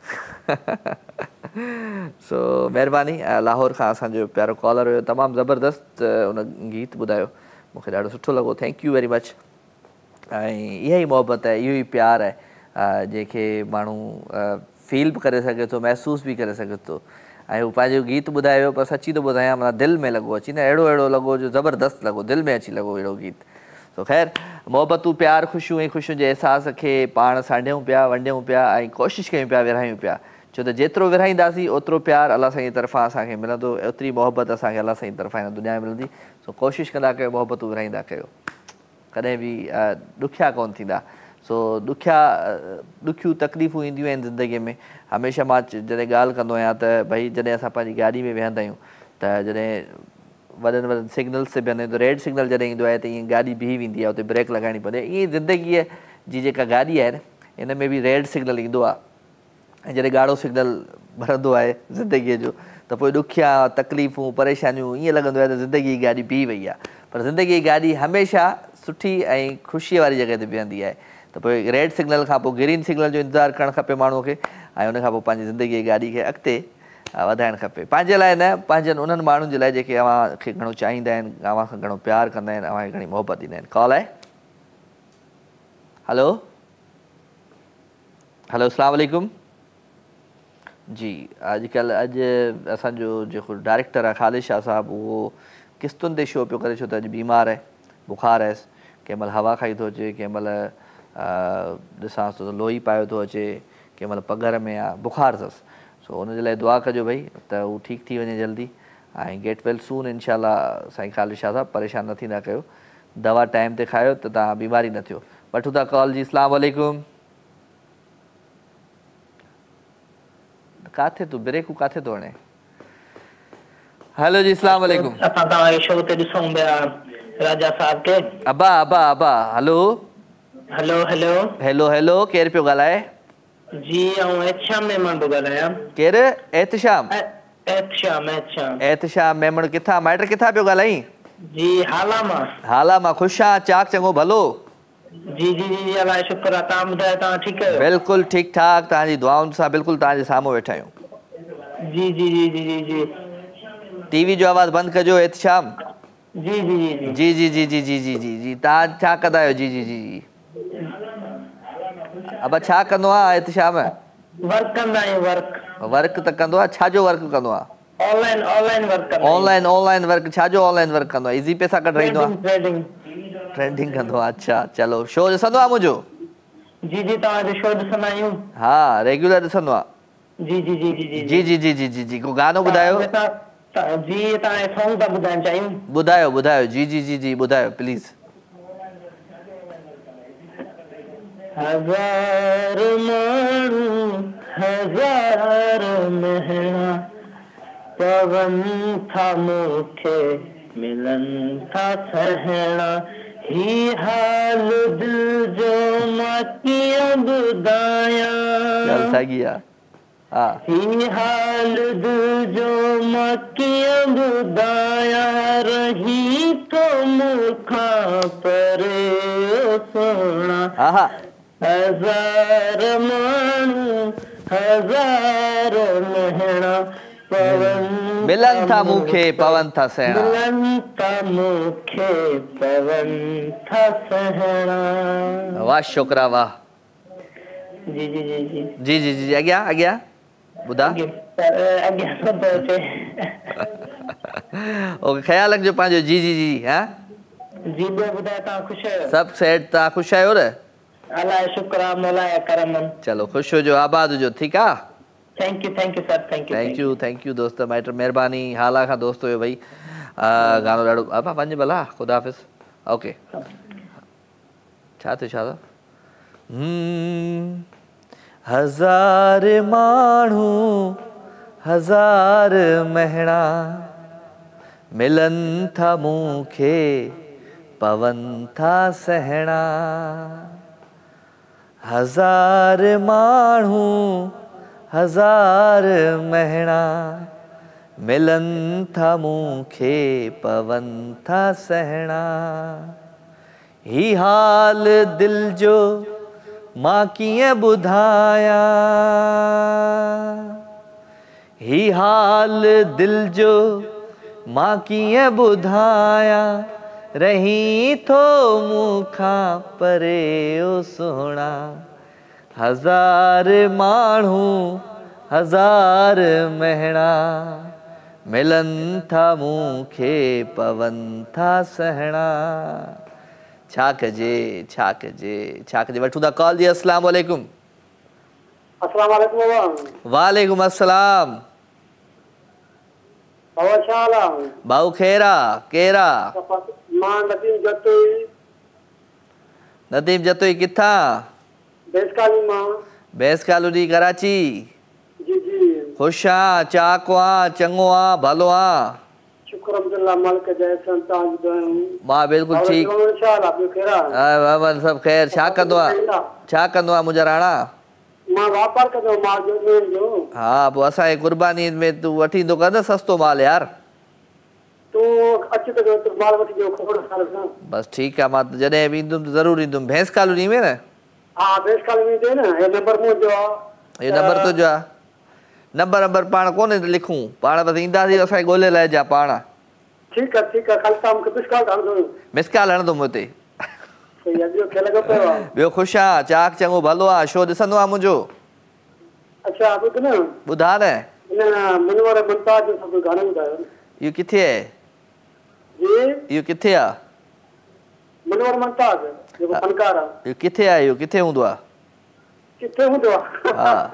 सो महिरबानी। लाहौर खां असांजो प्यारो कॉलर हुयो, तमामु ज़बरदस्त उन गीत ॿुधायो, मूंखे ॾाढो सुठो लॻो। Thank you very much. ऐं इहा ई मोहबत आहे, इहो ई प्यार आहे जंहिंखे माण्हू फील बि करे सघे थो, महसूस बि करे सघे थो। ऐं हू पंहिंजो गीत ॿुधायो, पर सची थो ॿुधायां, माना दिलि में लॻो अची न, अहिड़ो लॻो जो ज़बरदस्त लॻो, दिलि में अची लॻो अहिड़ो गीत। तो ख़ैर, मोहबतूं प्यार ख़ुशियूं ऐं ख़ुशियुनि जे अहसास खे पाण सांढियूं पिया, वंडियूं पिया ऐं कोशिशि कयूं पिया, विरहायूं पिया। छो त जेतिरो विरहाईंदासीं ओतिरो प्यार अलाह साईं जी तरफ़ां असांखे मिलंदो, ओतिरी मोहबत असांखे अलाह साईं जी तरफ़ां हिन दुनिया में मिलंदी। सो कोशिशि कंदा कयो, मोहबतूं विरहाईंदा कयो, कॾहिं बि ॾुखिया कोन थींदा। सो ॾुखियूं तकलीफ़ूं ईंदियूं आहिनि ज़िंदगीअ में। हमेशह मां जॾहिं ॻाल्हि कंदो आहियां त भई जॾहिं असां पंहिंजी गाॾी में वेहंदा आहियूं त जॾहिं वॾनि सिग्नल्स ते बीहंदा आहियूं त रेड सिग्नल जॾहिं ईंदो आहे त ईअं गाॾी बीही वेंदी आहे, उते ब्रेक लॻाइणी पवंदी आहे। ईअं ज़िंदगीअ जी जेका गाॾी आहे न, इन में बि रेड सिग्नल ईंदो आहे ऐं जॾहिं ॻाढ़ो सिग्नल भरंदो आहे ज़िंदगीअ जो त पोइ ॾुखिया तकलीफ़ूं परेशानियूं ईअं लॻंदो आहे त ज़िंदगी जी गाॾी बीही वई आहे। पर ज़िंदगी जी गाॾी हमेशह सुठी ऐं ख़ुशीअ वारी जॻह ते बीहंदी आहे। त पोइ रेड सिग्नल खां पोइ ग्रीन सिग्नल जो इंतज़ारु करणु खपे माण्हूअ खे, ऐं उनखां पोइ पंहिंजी ज़िंदगीअ जी गाॾी खे अॻिते वधाइणु खपे। पंहिंजे लाइ न, पंहिंजनि उन्हनि माण्हुनि जे लाइ जेके अव्हांखे घणो चाहींदा आहिनि, अव्हां खां घणो प्यारु कंदा आहिनि, अव्हांखे घणी मोहबत ॾींदा आहिनि। कॉल आहे। हलो अस्सलाम वालेकुम जी। अॼु असांजो जेको डायरेक्टर आहे ख़ालिद शाह साहिबु, उहो किस्तुनि ते शो पियो करे, छो त अॼु बीमार आहे, बुखार आहेसि, कंहिं महिल हवा खाई थो अचे, कंहिं महिल ॾिसां थो त लोही पायो थो अचे, कंहिं महिल पघर में आहे, बुखार अथसि। सो हुनजे लाइ दुआ कजो भई त हू ठीकु थी वञे जल्दी ऐं गेट वेल सून इंशाल्लाह। साईं ख़ालिद शाह साहिबु परेशान न थींदा कयो, दवा टाइम ते खायो त तव्हां बीमारी न थियो। वठूं था कॉल जी। अस्सलाम वालेकुम। काथे तूं ब्रेकू काथे थो हणे? हेलो जी, अस्सलाम वालेकुम। असां तव्हांजे शो ते ॾिसूं पिया राजा साहब के। अबा हलो हेलो, केरु पियो ॻाल्हाए? जी, आऊं एहतशाम मेमण पियो ॻाल्हायां। केरु? एहतशाम मेमण। किथां माइट किथां पियो ॻाल्हाई? जी, हाला मां। ख़ुशि आहियां, चाक चङो भलो? जी, अलाह शुक्र आहे। तव्हां ॿुधायो, तव्हां ठीकु आहियो? बिल्कुलु ठीकु ठाक, तव्हांजी दुआउनि सां बिल्कुलु तव्हांजे साम्हूं वेठा आहियूं। जी। टीवी जो आवाज़ बंदि कजो एहतशाम। जी। तव्हां छा कंदा आहियो? जी। अब छा कंदो आहे एहतशाम? वर्क कंदा आहियूं। वर्क त कंदो आहे, छाजो वर्क कंदो आहे? Online work. छाजो ऑनलाइन वर्क कंदो आहे? इज़ी पैसा कढाईंदो आहे? ट्रेडिंग कंदो आहे। अच्छा, चलो। शो ॾिसंदो आहे मुंहिंजो? जी, तव्हांजो शो ॾिसंदा आहियूं। हा, रेगुलर ॾिसंदो आहे? जी। को गानो ॿुधायो? जी, तव्हांखे सॉन्ग था ॿुधाइण चाहियूं। ॿुधायो। जी, ॿुधायो प्लीज़। हज़ार माण्हू हज़ार महणा पवन था मूंखे मिलन था सहणा ही हाल दिल जो मां कीअं ॿुधायां ही हाल दिल जो मां कीअं ॿुधायां रही तो मूंखां परे सोना हज़ार माण्हू हज़ार महणा मिलन था मूंखे पवन था सहणा वाह छोकरा वाह। जी अॻियां ॿुधा ओके ख़्याल रखिजो पंहिंजो। जी हाँ जी ॿुधायो तव्हां ख़ुशि आहियो? सभु सेठ। तव्हां ख़ुशि आहियो न? अल्लाह शुक्र आहे मौला जा करम। चलो ख़ुशि हुजो आबाद हुजो। ठीकु आहे? Thank you sir. Thank you दोस्त माइट महिरबानी। हाला खां दोस्त हुयो भाई गानो ॾाढो आपा वञ भला ख़ुदा हाफ़िज़। ओके छा थियो हज़ार माण्हू हज़ार महणा मिलन था मूंखे पवन था सहणा हज़ार माण्हू हज़ार महणा मिलन था मूंखे पवन था सहना, ही हाल दिल जो मां कीअं ॿुधायां, ही हाल दिल जो मां कीअं ॿुधायां, रही थो मूंखां परे ओ सोहणा, हज़ार माण्हू हज़ार महणा, मिलन था मूंखे पवन था सहणा। छा कजे वठूं था कॉल जी। अस्सलाम वालेकुम। अस्सलाम वालेकुम। वालेकुम अस्सलाम। भाऊ खेरा केरा? मां नदीम जतोई। नदीम जतोई किथां? बेस कॉलोनी मां। Base colony Karachi. जी जी। खुश आं, चाक आं, चङो आं, भलो आं? शुक्र अल्लाह मालिक जा एहसान तव्हां जी दुआऊं। मां बिल्कुल ठीक। इंशाअल्लाह ॿियो खेरा? सब खैर। छा कंदो आहे मुंहिंजा राणा? मां वापार कंदो माल जो। हाँ पोइ असांजे कुर्बानी में तूं वठी ईंदो कर न सस्तो माल यार। तूं अच त माल वठी जो खोड़ साल सां। बस ठीक आहे, मां जॾहिं बि ईंदुमि ज़रूर ईंदुमि। भैंस कॉलोनी में न? हाँ बेस कॉलोनी में न। ये नंबर मुंहिंजो आहे। ये नंबर तुंहिंजो आहे? नंबर पाण कोन्हे लिखूं, पाण बस ईंदासीं असांखे ॻोल्हे लाइजा पाण। ठीक है खाली तव्हां मूंखे मिस कॉल हणंदो। मिस कॉल हणंदुमि हुते। सही आहे। ॿियो खेल पियो आहे? ॿियो ख़ुशि आं, चाक चङो भलो आहे। शो ॾिसंदो आहे मुंहिंजो? अच्छा ॿुध न। ॿुधा न। मनवर मुमताज जो सभु गानो ॿुधायो। इहो किथे आहे? जी इहो किथे आहे? मनवर मुमताज जेको फनकार आहे। इहो किथे आहे? इहो किथे हूंदो आहे? किथे हूंदो आहे?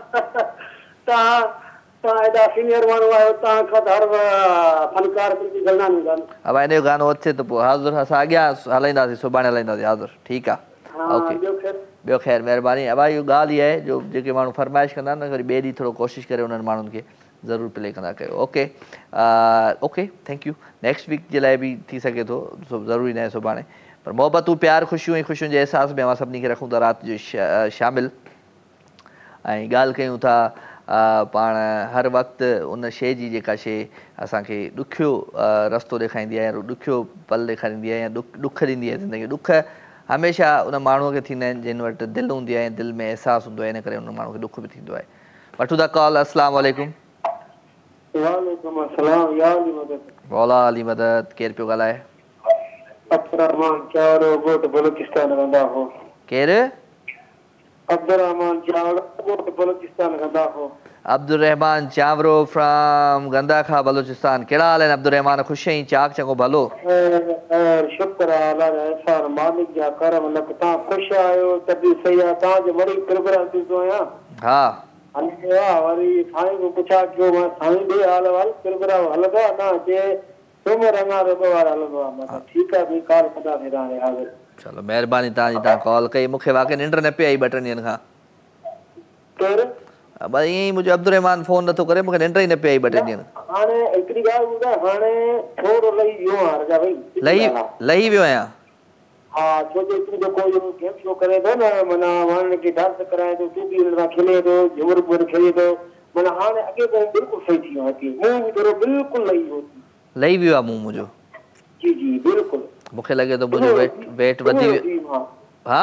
हा तव्हां एॾा सीनियर माण्हू आहियो, तव्हां खां हर फनकार जी गलना हूंदा। अब इन जो गानो अचे त पोइ हाज़ुर असां अॻियां हलाईंदासीं, सुभाणे हलाईंदासीं हाज़ुर। ठीकु आहे ओके। ॿियो ख़ैर महिरबानी। अब इहो ॻाल्हि इहा आहे जो जेके माण्हू फरमाइश कंदा आहिनि न वरी ॿिए ॾींहुं थोरो कोशिशि करे उन्हनि माण्हुनि खे ज़रूरु प्ले कंदा कयो। Okay okay thank you. Next week जे लाइ बि थी सघे थो, ज़रूरी न आहे सुभाणे, पर मोहबतूं प्यार ख़ुशियूं ऐं ख़ुशियुनि जे अहसास में असां सभिनी खे रखूं था राति जो शामिल ऐं ॻाल्हि कयूं था पाण हर वक़्तु उन शइ जी जेका शइ असांखे ॾुखियो रस्तो ॾेखारींदी आहे, ॾुखियो पल ॾेखारींदी आहे या ॾुख ॾींदी आहे ज़िंदगी। ॾुख हमेशह उन माण्हूअ खे थींदा आहिनि जिन वटि दिलि हूंदी आहे, दिलि में अहसासु हूंदो आहे, इन करे उन माण्हू खे ॾुख बि थींदो आहे। वठूं था कॉल। अस्सलाम वालेकुम। वालेकुम अस्सलाम। या अली मदद। मौला अली मदद। केरु पियो ॻाल्हाए? अब्दुर्रहमान चावरो गोट बलूचिस्तान रहंदा हो। केरु? अब्दुर्रहमान चावरो गोट बलूचिस्तान रहंदा हो। अब्दुर्रहमान चावरो फ्रॉम गंदाखा बलूचिस्तान। कहिड़ा हाल आहिनि अब्दुर्रहमान? ख़ुशि आहीं? चाक चङो भलो? शुक्र आहे अल्लाह जा एहसान मालिक जा करम। लख तव्हां ख़ुशि आहियो त बि सही आहे। तव्हांजो वरी प्रोग्राम ॾिसंदो आहियां। हा हले वरी साईं को पुछा कयो मां साईं ॾे हाल वाल प्रोग्राम हलंदो आहे न? जे सूमर अञा रविवार हलंदो आहे। मां ठीकु आहे बि कॉल कंदासीं हाणे हाज़िर। चलो महिरबानी तव्हांजी, तव्हां कॉल कई। मूंखे वाक़ई निंड न पई आई 2-3 ॾींहंनि खां। केरु? बस ईअं ई मुंहिंजो अब्दुर्रहमान फ़ोन नथो करे, मूंखे निंड ई न पई आई 2-3 ॾींहंनि। हाणे हिकिड़ी ॻाल्हि ॿुधाए, हाणे थोरो लही वियो आहे रजा भाई। लही वियो आहियां? हा छो जो तूं जेको इहो गेम शो करे थो न, माना माण्हुनि खे डांस कराए थो, तूं बि हिन सां खेले थो, झूमर बुर खेले थो, माना हाणे अॻे खां बिल्कुलु सही थी वियो आहे। मुंहुं बि थोरो बिल्कुलु लही वियो। लही वियो आहे मुंहुं मुंहिंजो? जी जी बिल्कुलु। मूंखे लॻे थो मुंहिंजो वेट वधी वियो। हा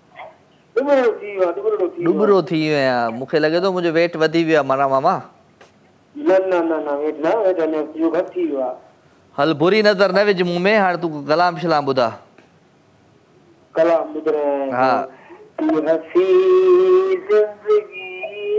डुबरो थी वियो आहियां। मूंखे लॻे थो मुंहिंजो वेट वधी वियो आहे माना मामा। न न न न वेट न वेट अञा घटि थी वियो आहे। हल बुरी नज़र न विझ मुंहुं में। हाणे तूं कलाम शलाम ॿुधा। कलाम ॿुध रहे हैं। हाँ हसी जिंदगी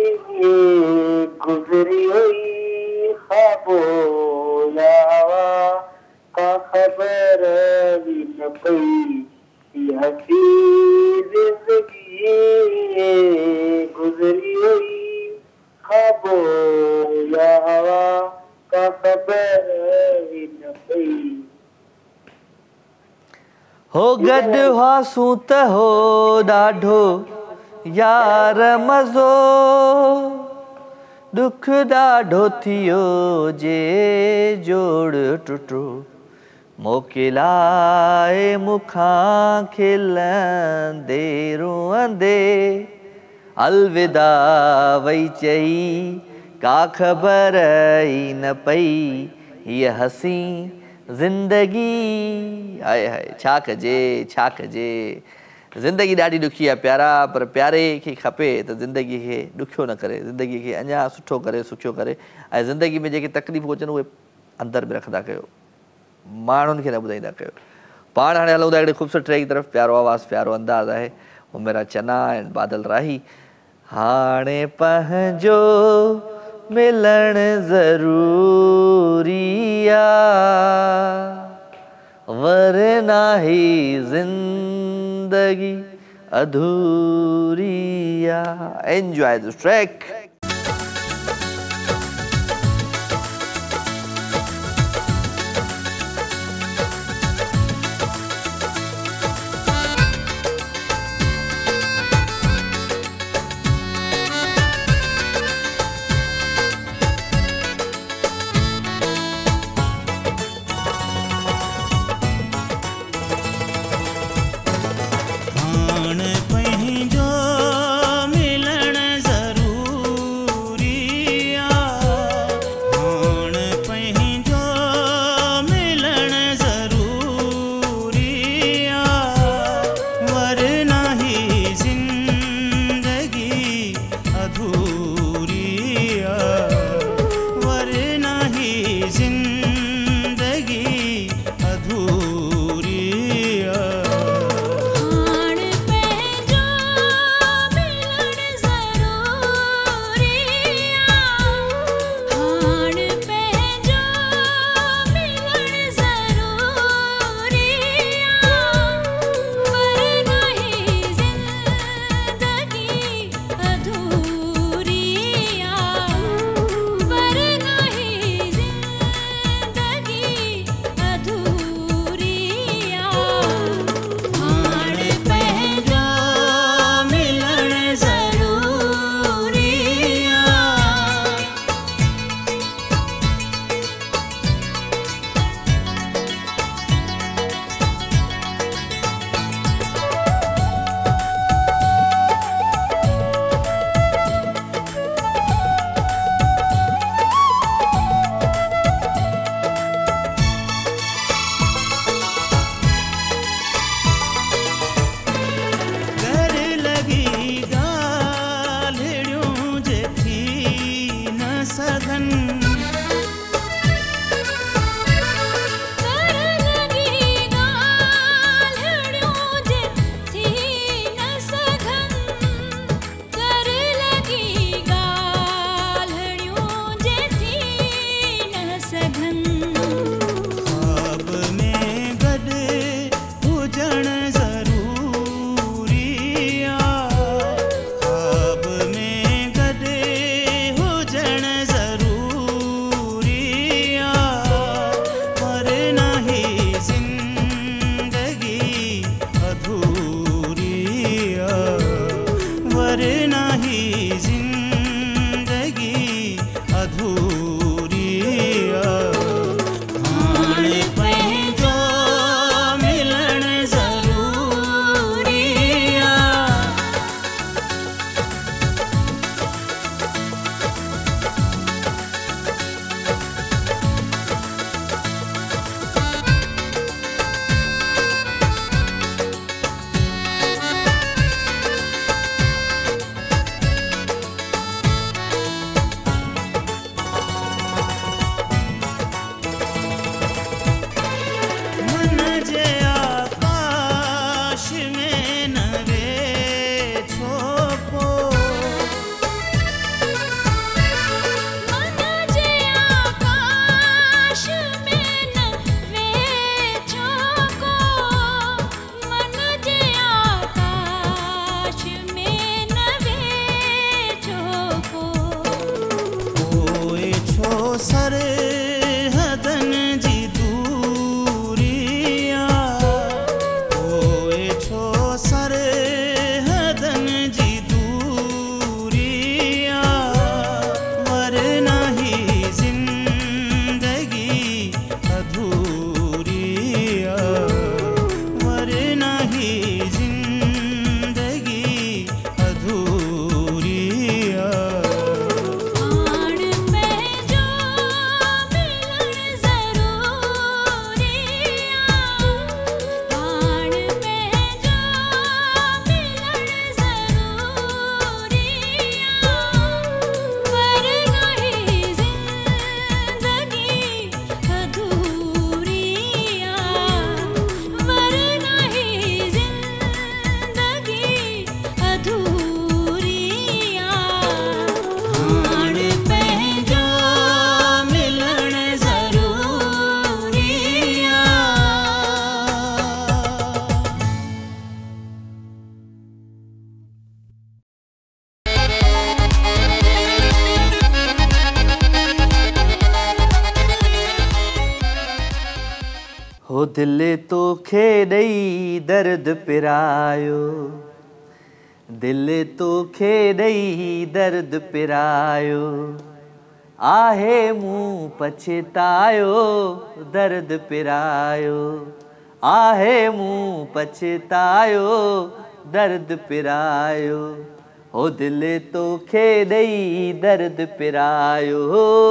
गुजरी हुई ख्वाबों लावा का खबर भी न पई। हसी जिंदगी गुजरी हुई ख्वाबों लावा का खबर भी न पई। हो गॾु हुआसूं त हो ॾाढो यार मज़ो, दुख ॾाढो थियो जे जोड़ टुटो, मोकिलाए मूंखां खिलंदे रोअंदे, अलविदा वई चई का ख़बर ई न पई ये हसी ज़िंदगी। आए हाय छा कजे ज़िंदगी ॾाढी ॾुखी आहे प्यारा, पर प्यारे खे खपे त ज़िंदगी खे ॾुखियो न करे, ज़िंदगी खे अञा सुठो करे, सुठो करे। ऐं ज़िंदगी में जेके तकलीफ़ूं अचनि उहे अंदरि में रखंदा कयो, माण्हुनि खे न ॿुधाईंदा कयो। पाण हाणे हलूं था हिकिड़े ख़ूबसूरत ट्रैक की तरफ़। प्यारो आवाज़, प्यारो अंदाज़ आहे वो मेरा चना एंड बादल राही। हाणे पंहिंजो मिलण ज़रूरी आहे, वरना ही ज़िंदगी अधूरी आहे। Enjoy this track. हो दिल तो खे ॾेई दर्द पिरायो, दिल तो खे ॾेई दर्द पिरायो, आहे मूं पछतायो दर्द पिरायो, आहे मूं पछतायो दर्द पिरायो, हो दिल तो खे ॾेई दर्द पिरायो।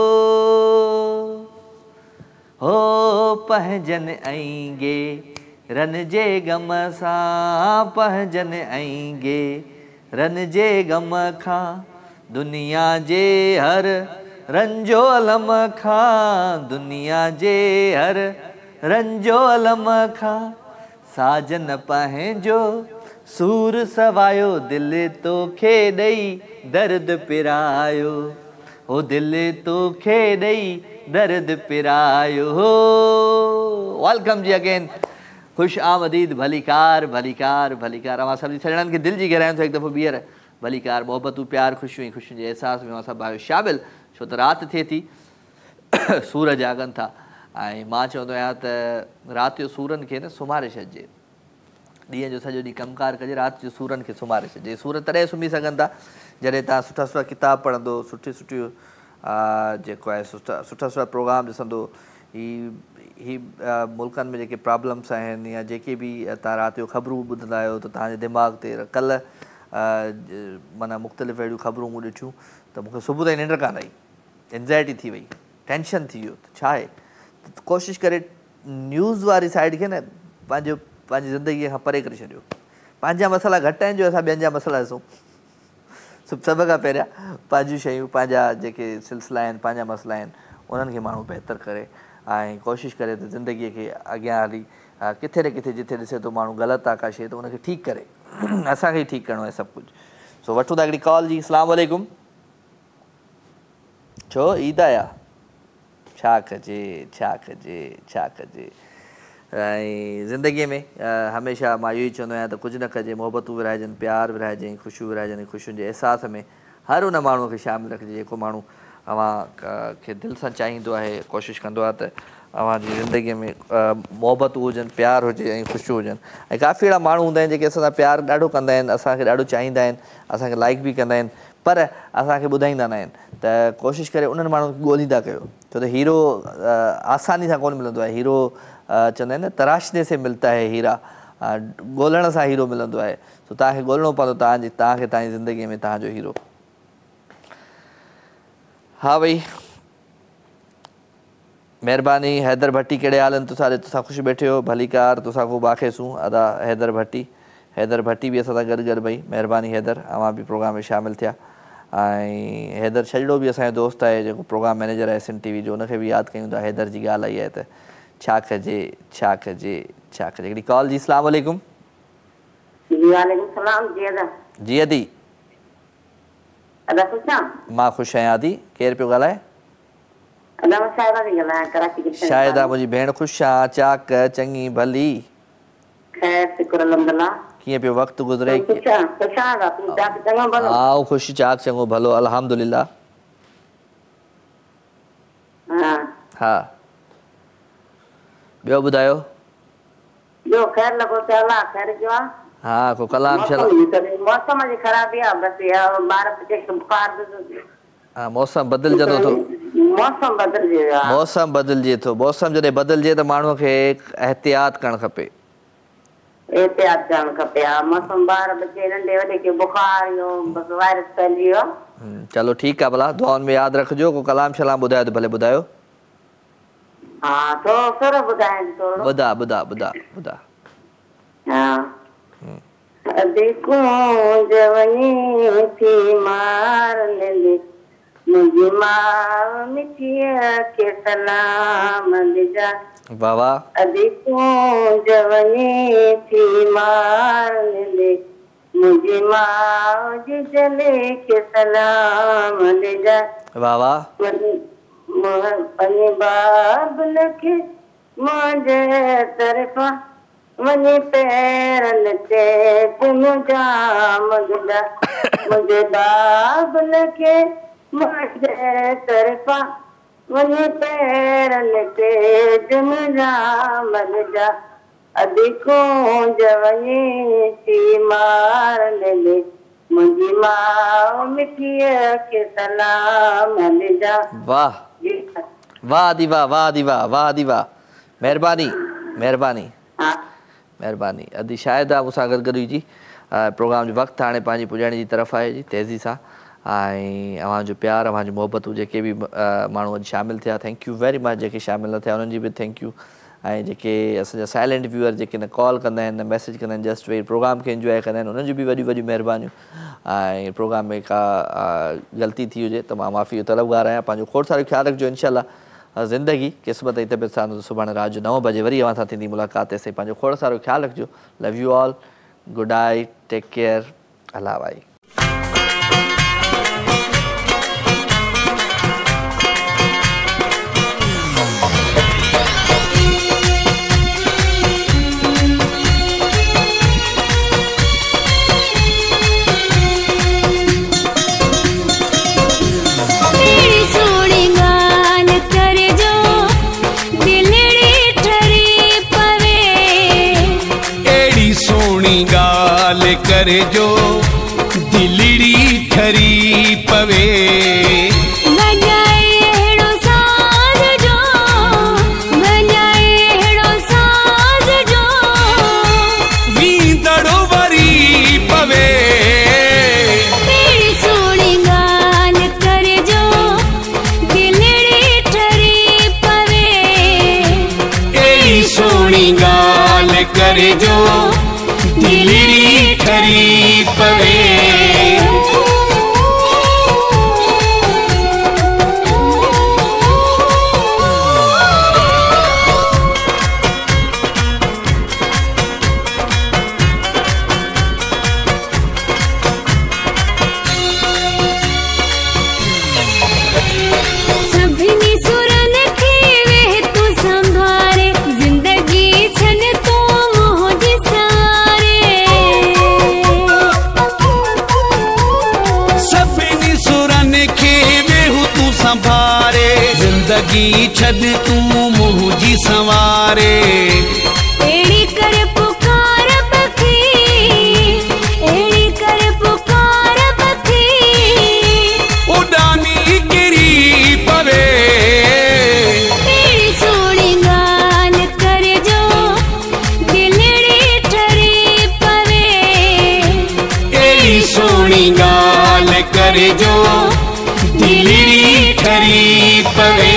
हो पहजन आएंगे रन जे गम सां, पहजन आएंगे रन जे गम खां, दुनिया जे हर रंजो अलम खां, दुनिया जे हर रंजो अलम खां, साजन पंहिंजो सूर सवायो, दिल तो खे ॾेई दर्द पिरायो, हो दिल तो खे ॾेई दर्द पिरायो। वेलकम जी अगेन, खुश आमदीद, भलीकार भलीकार भलीकार। अवां सभी सजणनि खे दिल जी गहराइयुनि तो एक दफ़ो ॿीहर भलीकार, मोहब्बतूं प्यार, ख़ुशियूं, ख़ुशियुनि जे एहसास में सभु आहियो शामिल, छो त राति थिए थी, सूर जागनि था, ऐं मां चवंदो आहियां त राति जो सूरनि खे न सुम्हारे छॾिजे, ॾींहं जो सॼो ॾींहुं कमकार कजे, राति जो सूरनि खे सुम्हारे छॾिजे। सूर तॾहिं सुम्ही सघनि था जॾहिं तव्हां सुठा सुठा किताब पढ़ंदो, सुठी सुठियूं जेको आहे सुठा सुठा प्रोग्राम ॾिसंदो। ही मुल्कनि में जेके प्रॉब्लम्स आहिनि या जेके बि तव्हां राति जो ख़बरूं ॿुधंदा आहियो, त तव्हांजे दिमाग़ ते कल्ह माना मुख़्तलिफ़ अहिड़ियूं ख़बरूं मूं ॾिठियूं त मूंखे सुबुह ताईं निंड कान आई, एंज़ाइटी थी वई, टेंशन थी वियो। त छा आहे, कोशिशि करे न्यूज़ वारी साइड खे न पंहिंजी ज़िंदगीअ खां परे करे छॾियो। पंहिंजा मसइला घटि आहिनि जो असां ॿियनि जा मसइला ॾिसूं। सभ खां पहिरियां पंहिंजूं शयूं, पंहिंजा जेके सिलसिला आहिनि, पंहिंजा मसइला आहिनि, उन्हनि खे माण्हू बहितर करे ऐं कोशिशि करे त ज़िंदगीअ खे अॻियां हली किथे न किथे जिथे ॾिसे थो माण्हू ग़लति आहे का शइ, त उनखे ठीकु करे, असांखे ई ठीकु करिणो आहे सभु कुझु। सो वठूं था हिकिड़ी कॉल जी। अस्सलाम वालेकुम। छो ईद आया, छा कजे छा कजे छा कजे। ऐं ज़िंदगीअ में हमेशह मां इहो ई चवंदो आहियां त कुझु न कजे, मोहबतूं विरहाइजनि, प्यार विरहाइजनि, ख़ुशियूं विरहाइजनि, ख़ुशियुनि जे अहसास में हर उन माण्हूअ खे शामिलु रखिजे जेको माण्हू अव्हां खे दिलि सां चाहींदो आहे, कोशिशि कंदो आहे त अव्हांजी ज़िंदगीअ में मोहबतूं हुजनि, प्यार हुजे ऐं ख़ुशियूं हुजनि। ऐं काफ़ी अहिड़ा माण्हू हूंदा आहिनि जेके असां सां प्यार ॾाढो कंदा आहिनि, असांखे ॾाढो चाहींदा आहिनि, असांखे लाइक बि कंदा आहिनि, पर असांखे ॿुधाईंदा न आहिनि। त कोशिशि करे उन्हनि माण्हुनि खे ॻोल्हींदा कयो, छो त हीरो आसानी सां कोन मिलंदो आहे। हीरो चवंदा आहिनि न, तराशने से मिलता है हीरा, ॻोल्हण सां हीरो मिलंदो आहे। सो तव्हांखे ॻोल्हणो पवंदो तव्हांखे तव्हांजी ज़िंदगीअ में तव्हांजो हीरो। हा भई, महिरबानी। हैदर भट्टी कहिड़े हाल आहिनि तुसां ख़ुशि वेठे हो, भलीकार तुसां को बाखेसूं अदा हैदर भट्टी बि असां सां गॾु गॾु भई, महिरबानी हैदर, अवां बि प्रोग्राम में शामिलु थिया। ऐं हैदर छजड़ो बि असांजो दोस्त आहे जेको प्रोग्राम मैनेजर आहे SN TV जो, उनखे बि यादि कयूं था। हैदर जी ॻाल्हि आई आहे त छा कजे छा कजे छा कजे। हिकिड़ी कॉल जी। अस्सलाम वालेकुम। वालेकुम सलाम जी अदा। जी अदी। अदा ख़ुशि आहियो? मां ख़ुशि आहियां आदी। केरु पियो ॻाल्हाए? अदा मां शाहिदा थी ॻाल्हायां, कराची जी। शाहिदा मुंहिंजी भेण, ख़ुशि आहियां, चाक चङी भली। ख़ैर शुक्र अल्हम्दुलिल्लाह। कीअं पियो वक़्तु गुज़रे? आऊं ख़ुशि, चाक चङो भलो अल्हम्दुलिल्लाह। हा, ॿियो ॿुधायो? ॿियो ख़ैर लॻो पियो आहे, ख़ैर जो आहे। हा, को कलाम मौसम जी ख़राबी आहे, बसि ॿार बुखार। हा, मौसम बदिलजंदो थो, मौसम बदिलजे थो। मौसम जॾहिं बदिलजे त माण्हूअ खे एहतियात करणु खपे, एहतियात करणु खपे। मौसम ॿार बचे नंढे वॾे खे बुखार, बसि वायरस फैलिजी वियो। चलो ठीकु आहे, भला दुआउनि में यादि रखिजो। को कलाम शलाम ॿुधायो त भले ॿुधायो। हाँ तो थोड़ा बुधाएं थोड़ा बुधा बुधा बुधा बुधा। हाँ देखो जवानी थी मार ले मुझे माँ मिठिया के सलाम ले जा। वाह वाह। देखो जवानी थी मार ले मुझे माँ जले के सलाम ले जा। वाह वाह। पने बाब लखे मुझे तरफा मने पैरन ते तुम जाम गुदा मुझे बाब लखे मुझे तरफा मुझे पैरन ते जुमजा मल जा अधिको जवनी सी मार ले मुझी माँ मिठिया के सलाम ले जा। वाह वाह दीवा, वाह दीवा, वाह दीवा, मेहरबानी मेहरबानी मेहरबानी। अदी शायद आप मूंसां गॾु गॾु जी प्रोग्राम जो वक़्तु हाणे पंहिंजी पुॼाइण जी तरफ़ आहे जी तेज़ी सां। ऐं अव्हांजो प्यार अव्हांजी मोहबतूं जेके बि माण्हू अॼु शामिल थिया थैंक यू वेरी मच। जेके शामिल न थिया उन्हनि जी बि थैंक यू। ऐं जेके असांजा साइलेंट व्यूअर जेके न कॉल कंदा आहिनि न मैसेज कंदा आहिनि जस्ट वेट प्रोग्राम खे इंजॉय कंदा आहिनि उन्हनि जी बि वॾी वॾी महिरबानियूं। ऐं प्रोग्राम में का ग़लती थी हुजे त मां माफ़ी जो तलबगार आहियां। पंहिंजो खोड़ सारो ख़्यालु रखिजो। इंशाल्लाह ज़िंदगी क़िस्मत ऐं तबियत सां सुभाणे राति जो 9 बजे वरी अव्हां सां थींदी मुलाक़ात। तेसिताईं पंहिंजो खोड़ सारो ख़्यालु रखिजो। Love you all, good night, take care, अल्लाह भाई। करे जो दिलड़ी ठरी पवे बजाएड़ो साज जो वींदड़ो वरी पवे तेरी सोनी गाल करे जो दिलड़ी ठरी पवे एड़ी सोनी गाल करे जो दिलड़ी ठरी पवे। सभिनी सुरन खे वे तू संभारे जिंदगी छन तू मुझे सारे सभिनी सुरन खे वेहू तू संभारे जिंदगी छद तू मुझी संवारे। एड़ी कर पुकार बखी एड़ी कर पुकार बखी उडानी गिरी पवे तेरी सोनी गाल करे जो दिलड़ी ठरी पवे एड़ी सोनी गाल करे जो दिलड़ी ठरी पवे।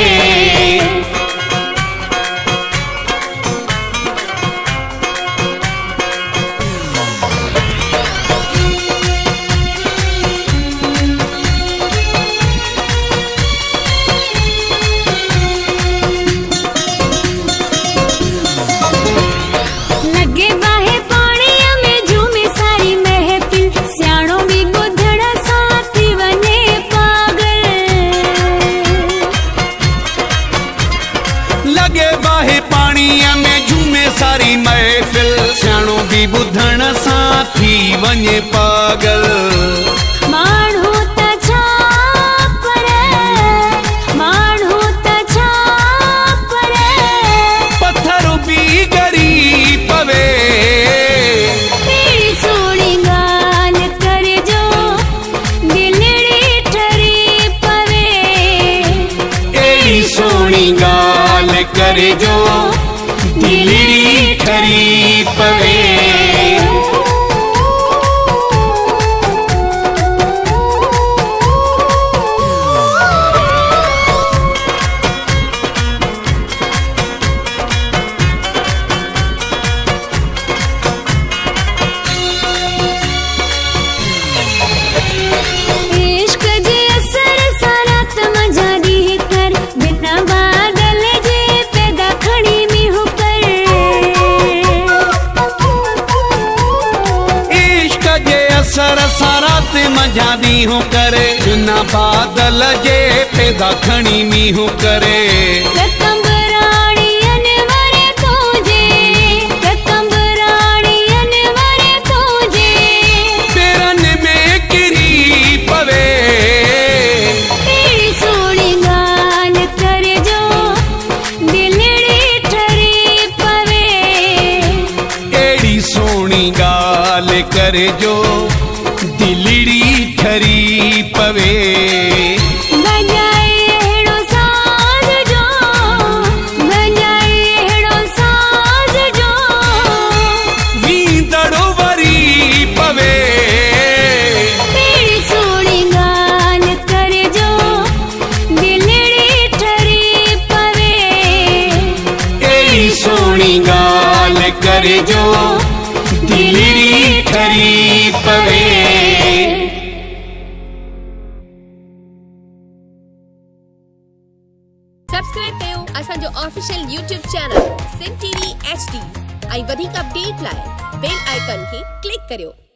लगे बाहे पाणीअ में झूमे सारी महफिल सियाणो भी ॿुधण सां थी वञे पागल लगे बाहे पाणीअ में झूमे सारी महफिल सियाणो भी ॿुधण सां थी वञे पागल। माण्हू त छा पर पत्थर भी गरी पवे तेरी सोनी गाल करे जो दिलड़ी ठरी पवे एड़ी सोनी गाल करे जो दिलड़ी ठरी पवे। इश्क जे असर सारात मजा दी कर बिना बादल जे पैदा खड़ी मीहू कर इश्क जे असर सारात मजा दी हूँ करे बिना बादल जे पैदा खणी मीहू करे। कतंबराणियन वरे तुझे कतंबराणियन वरे तुझे पेरन में गिरी पवे तेरी सोनी गाल करे करे जो दिलड़ी ठरी पवे करे जो दिलड़ी ठरी पवे। सब्सक्राइब कयो असांजो official YouTube channel Sindh TV HD ऐं वधीक अपडेट लाइ बेल आइकन खे क्लिक करियो।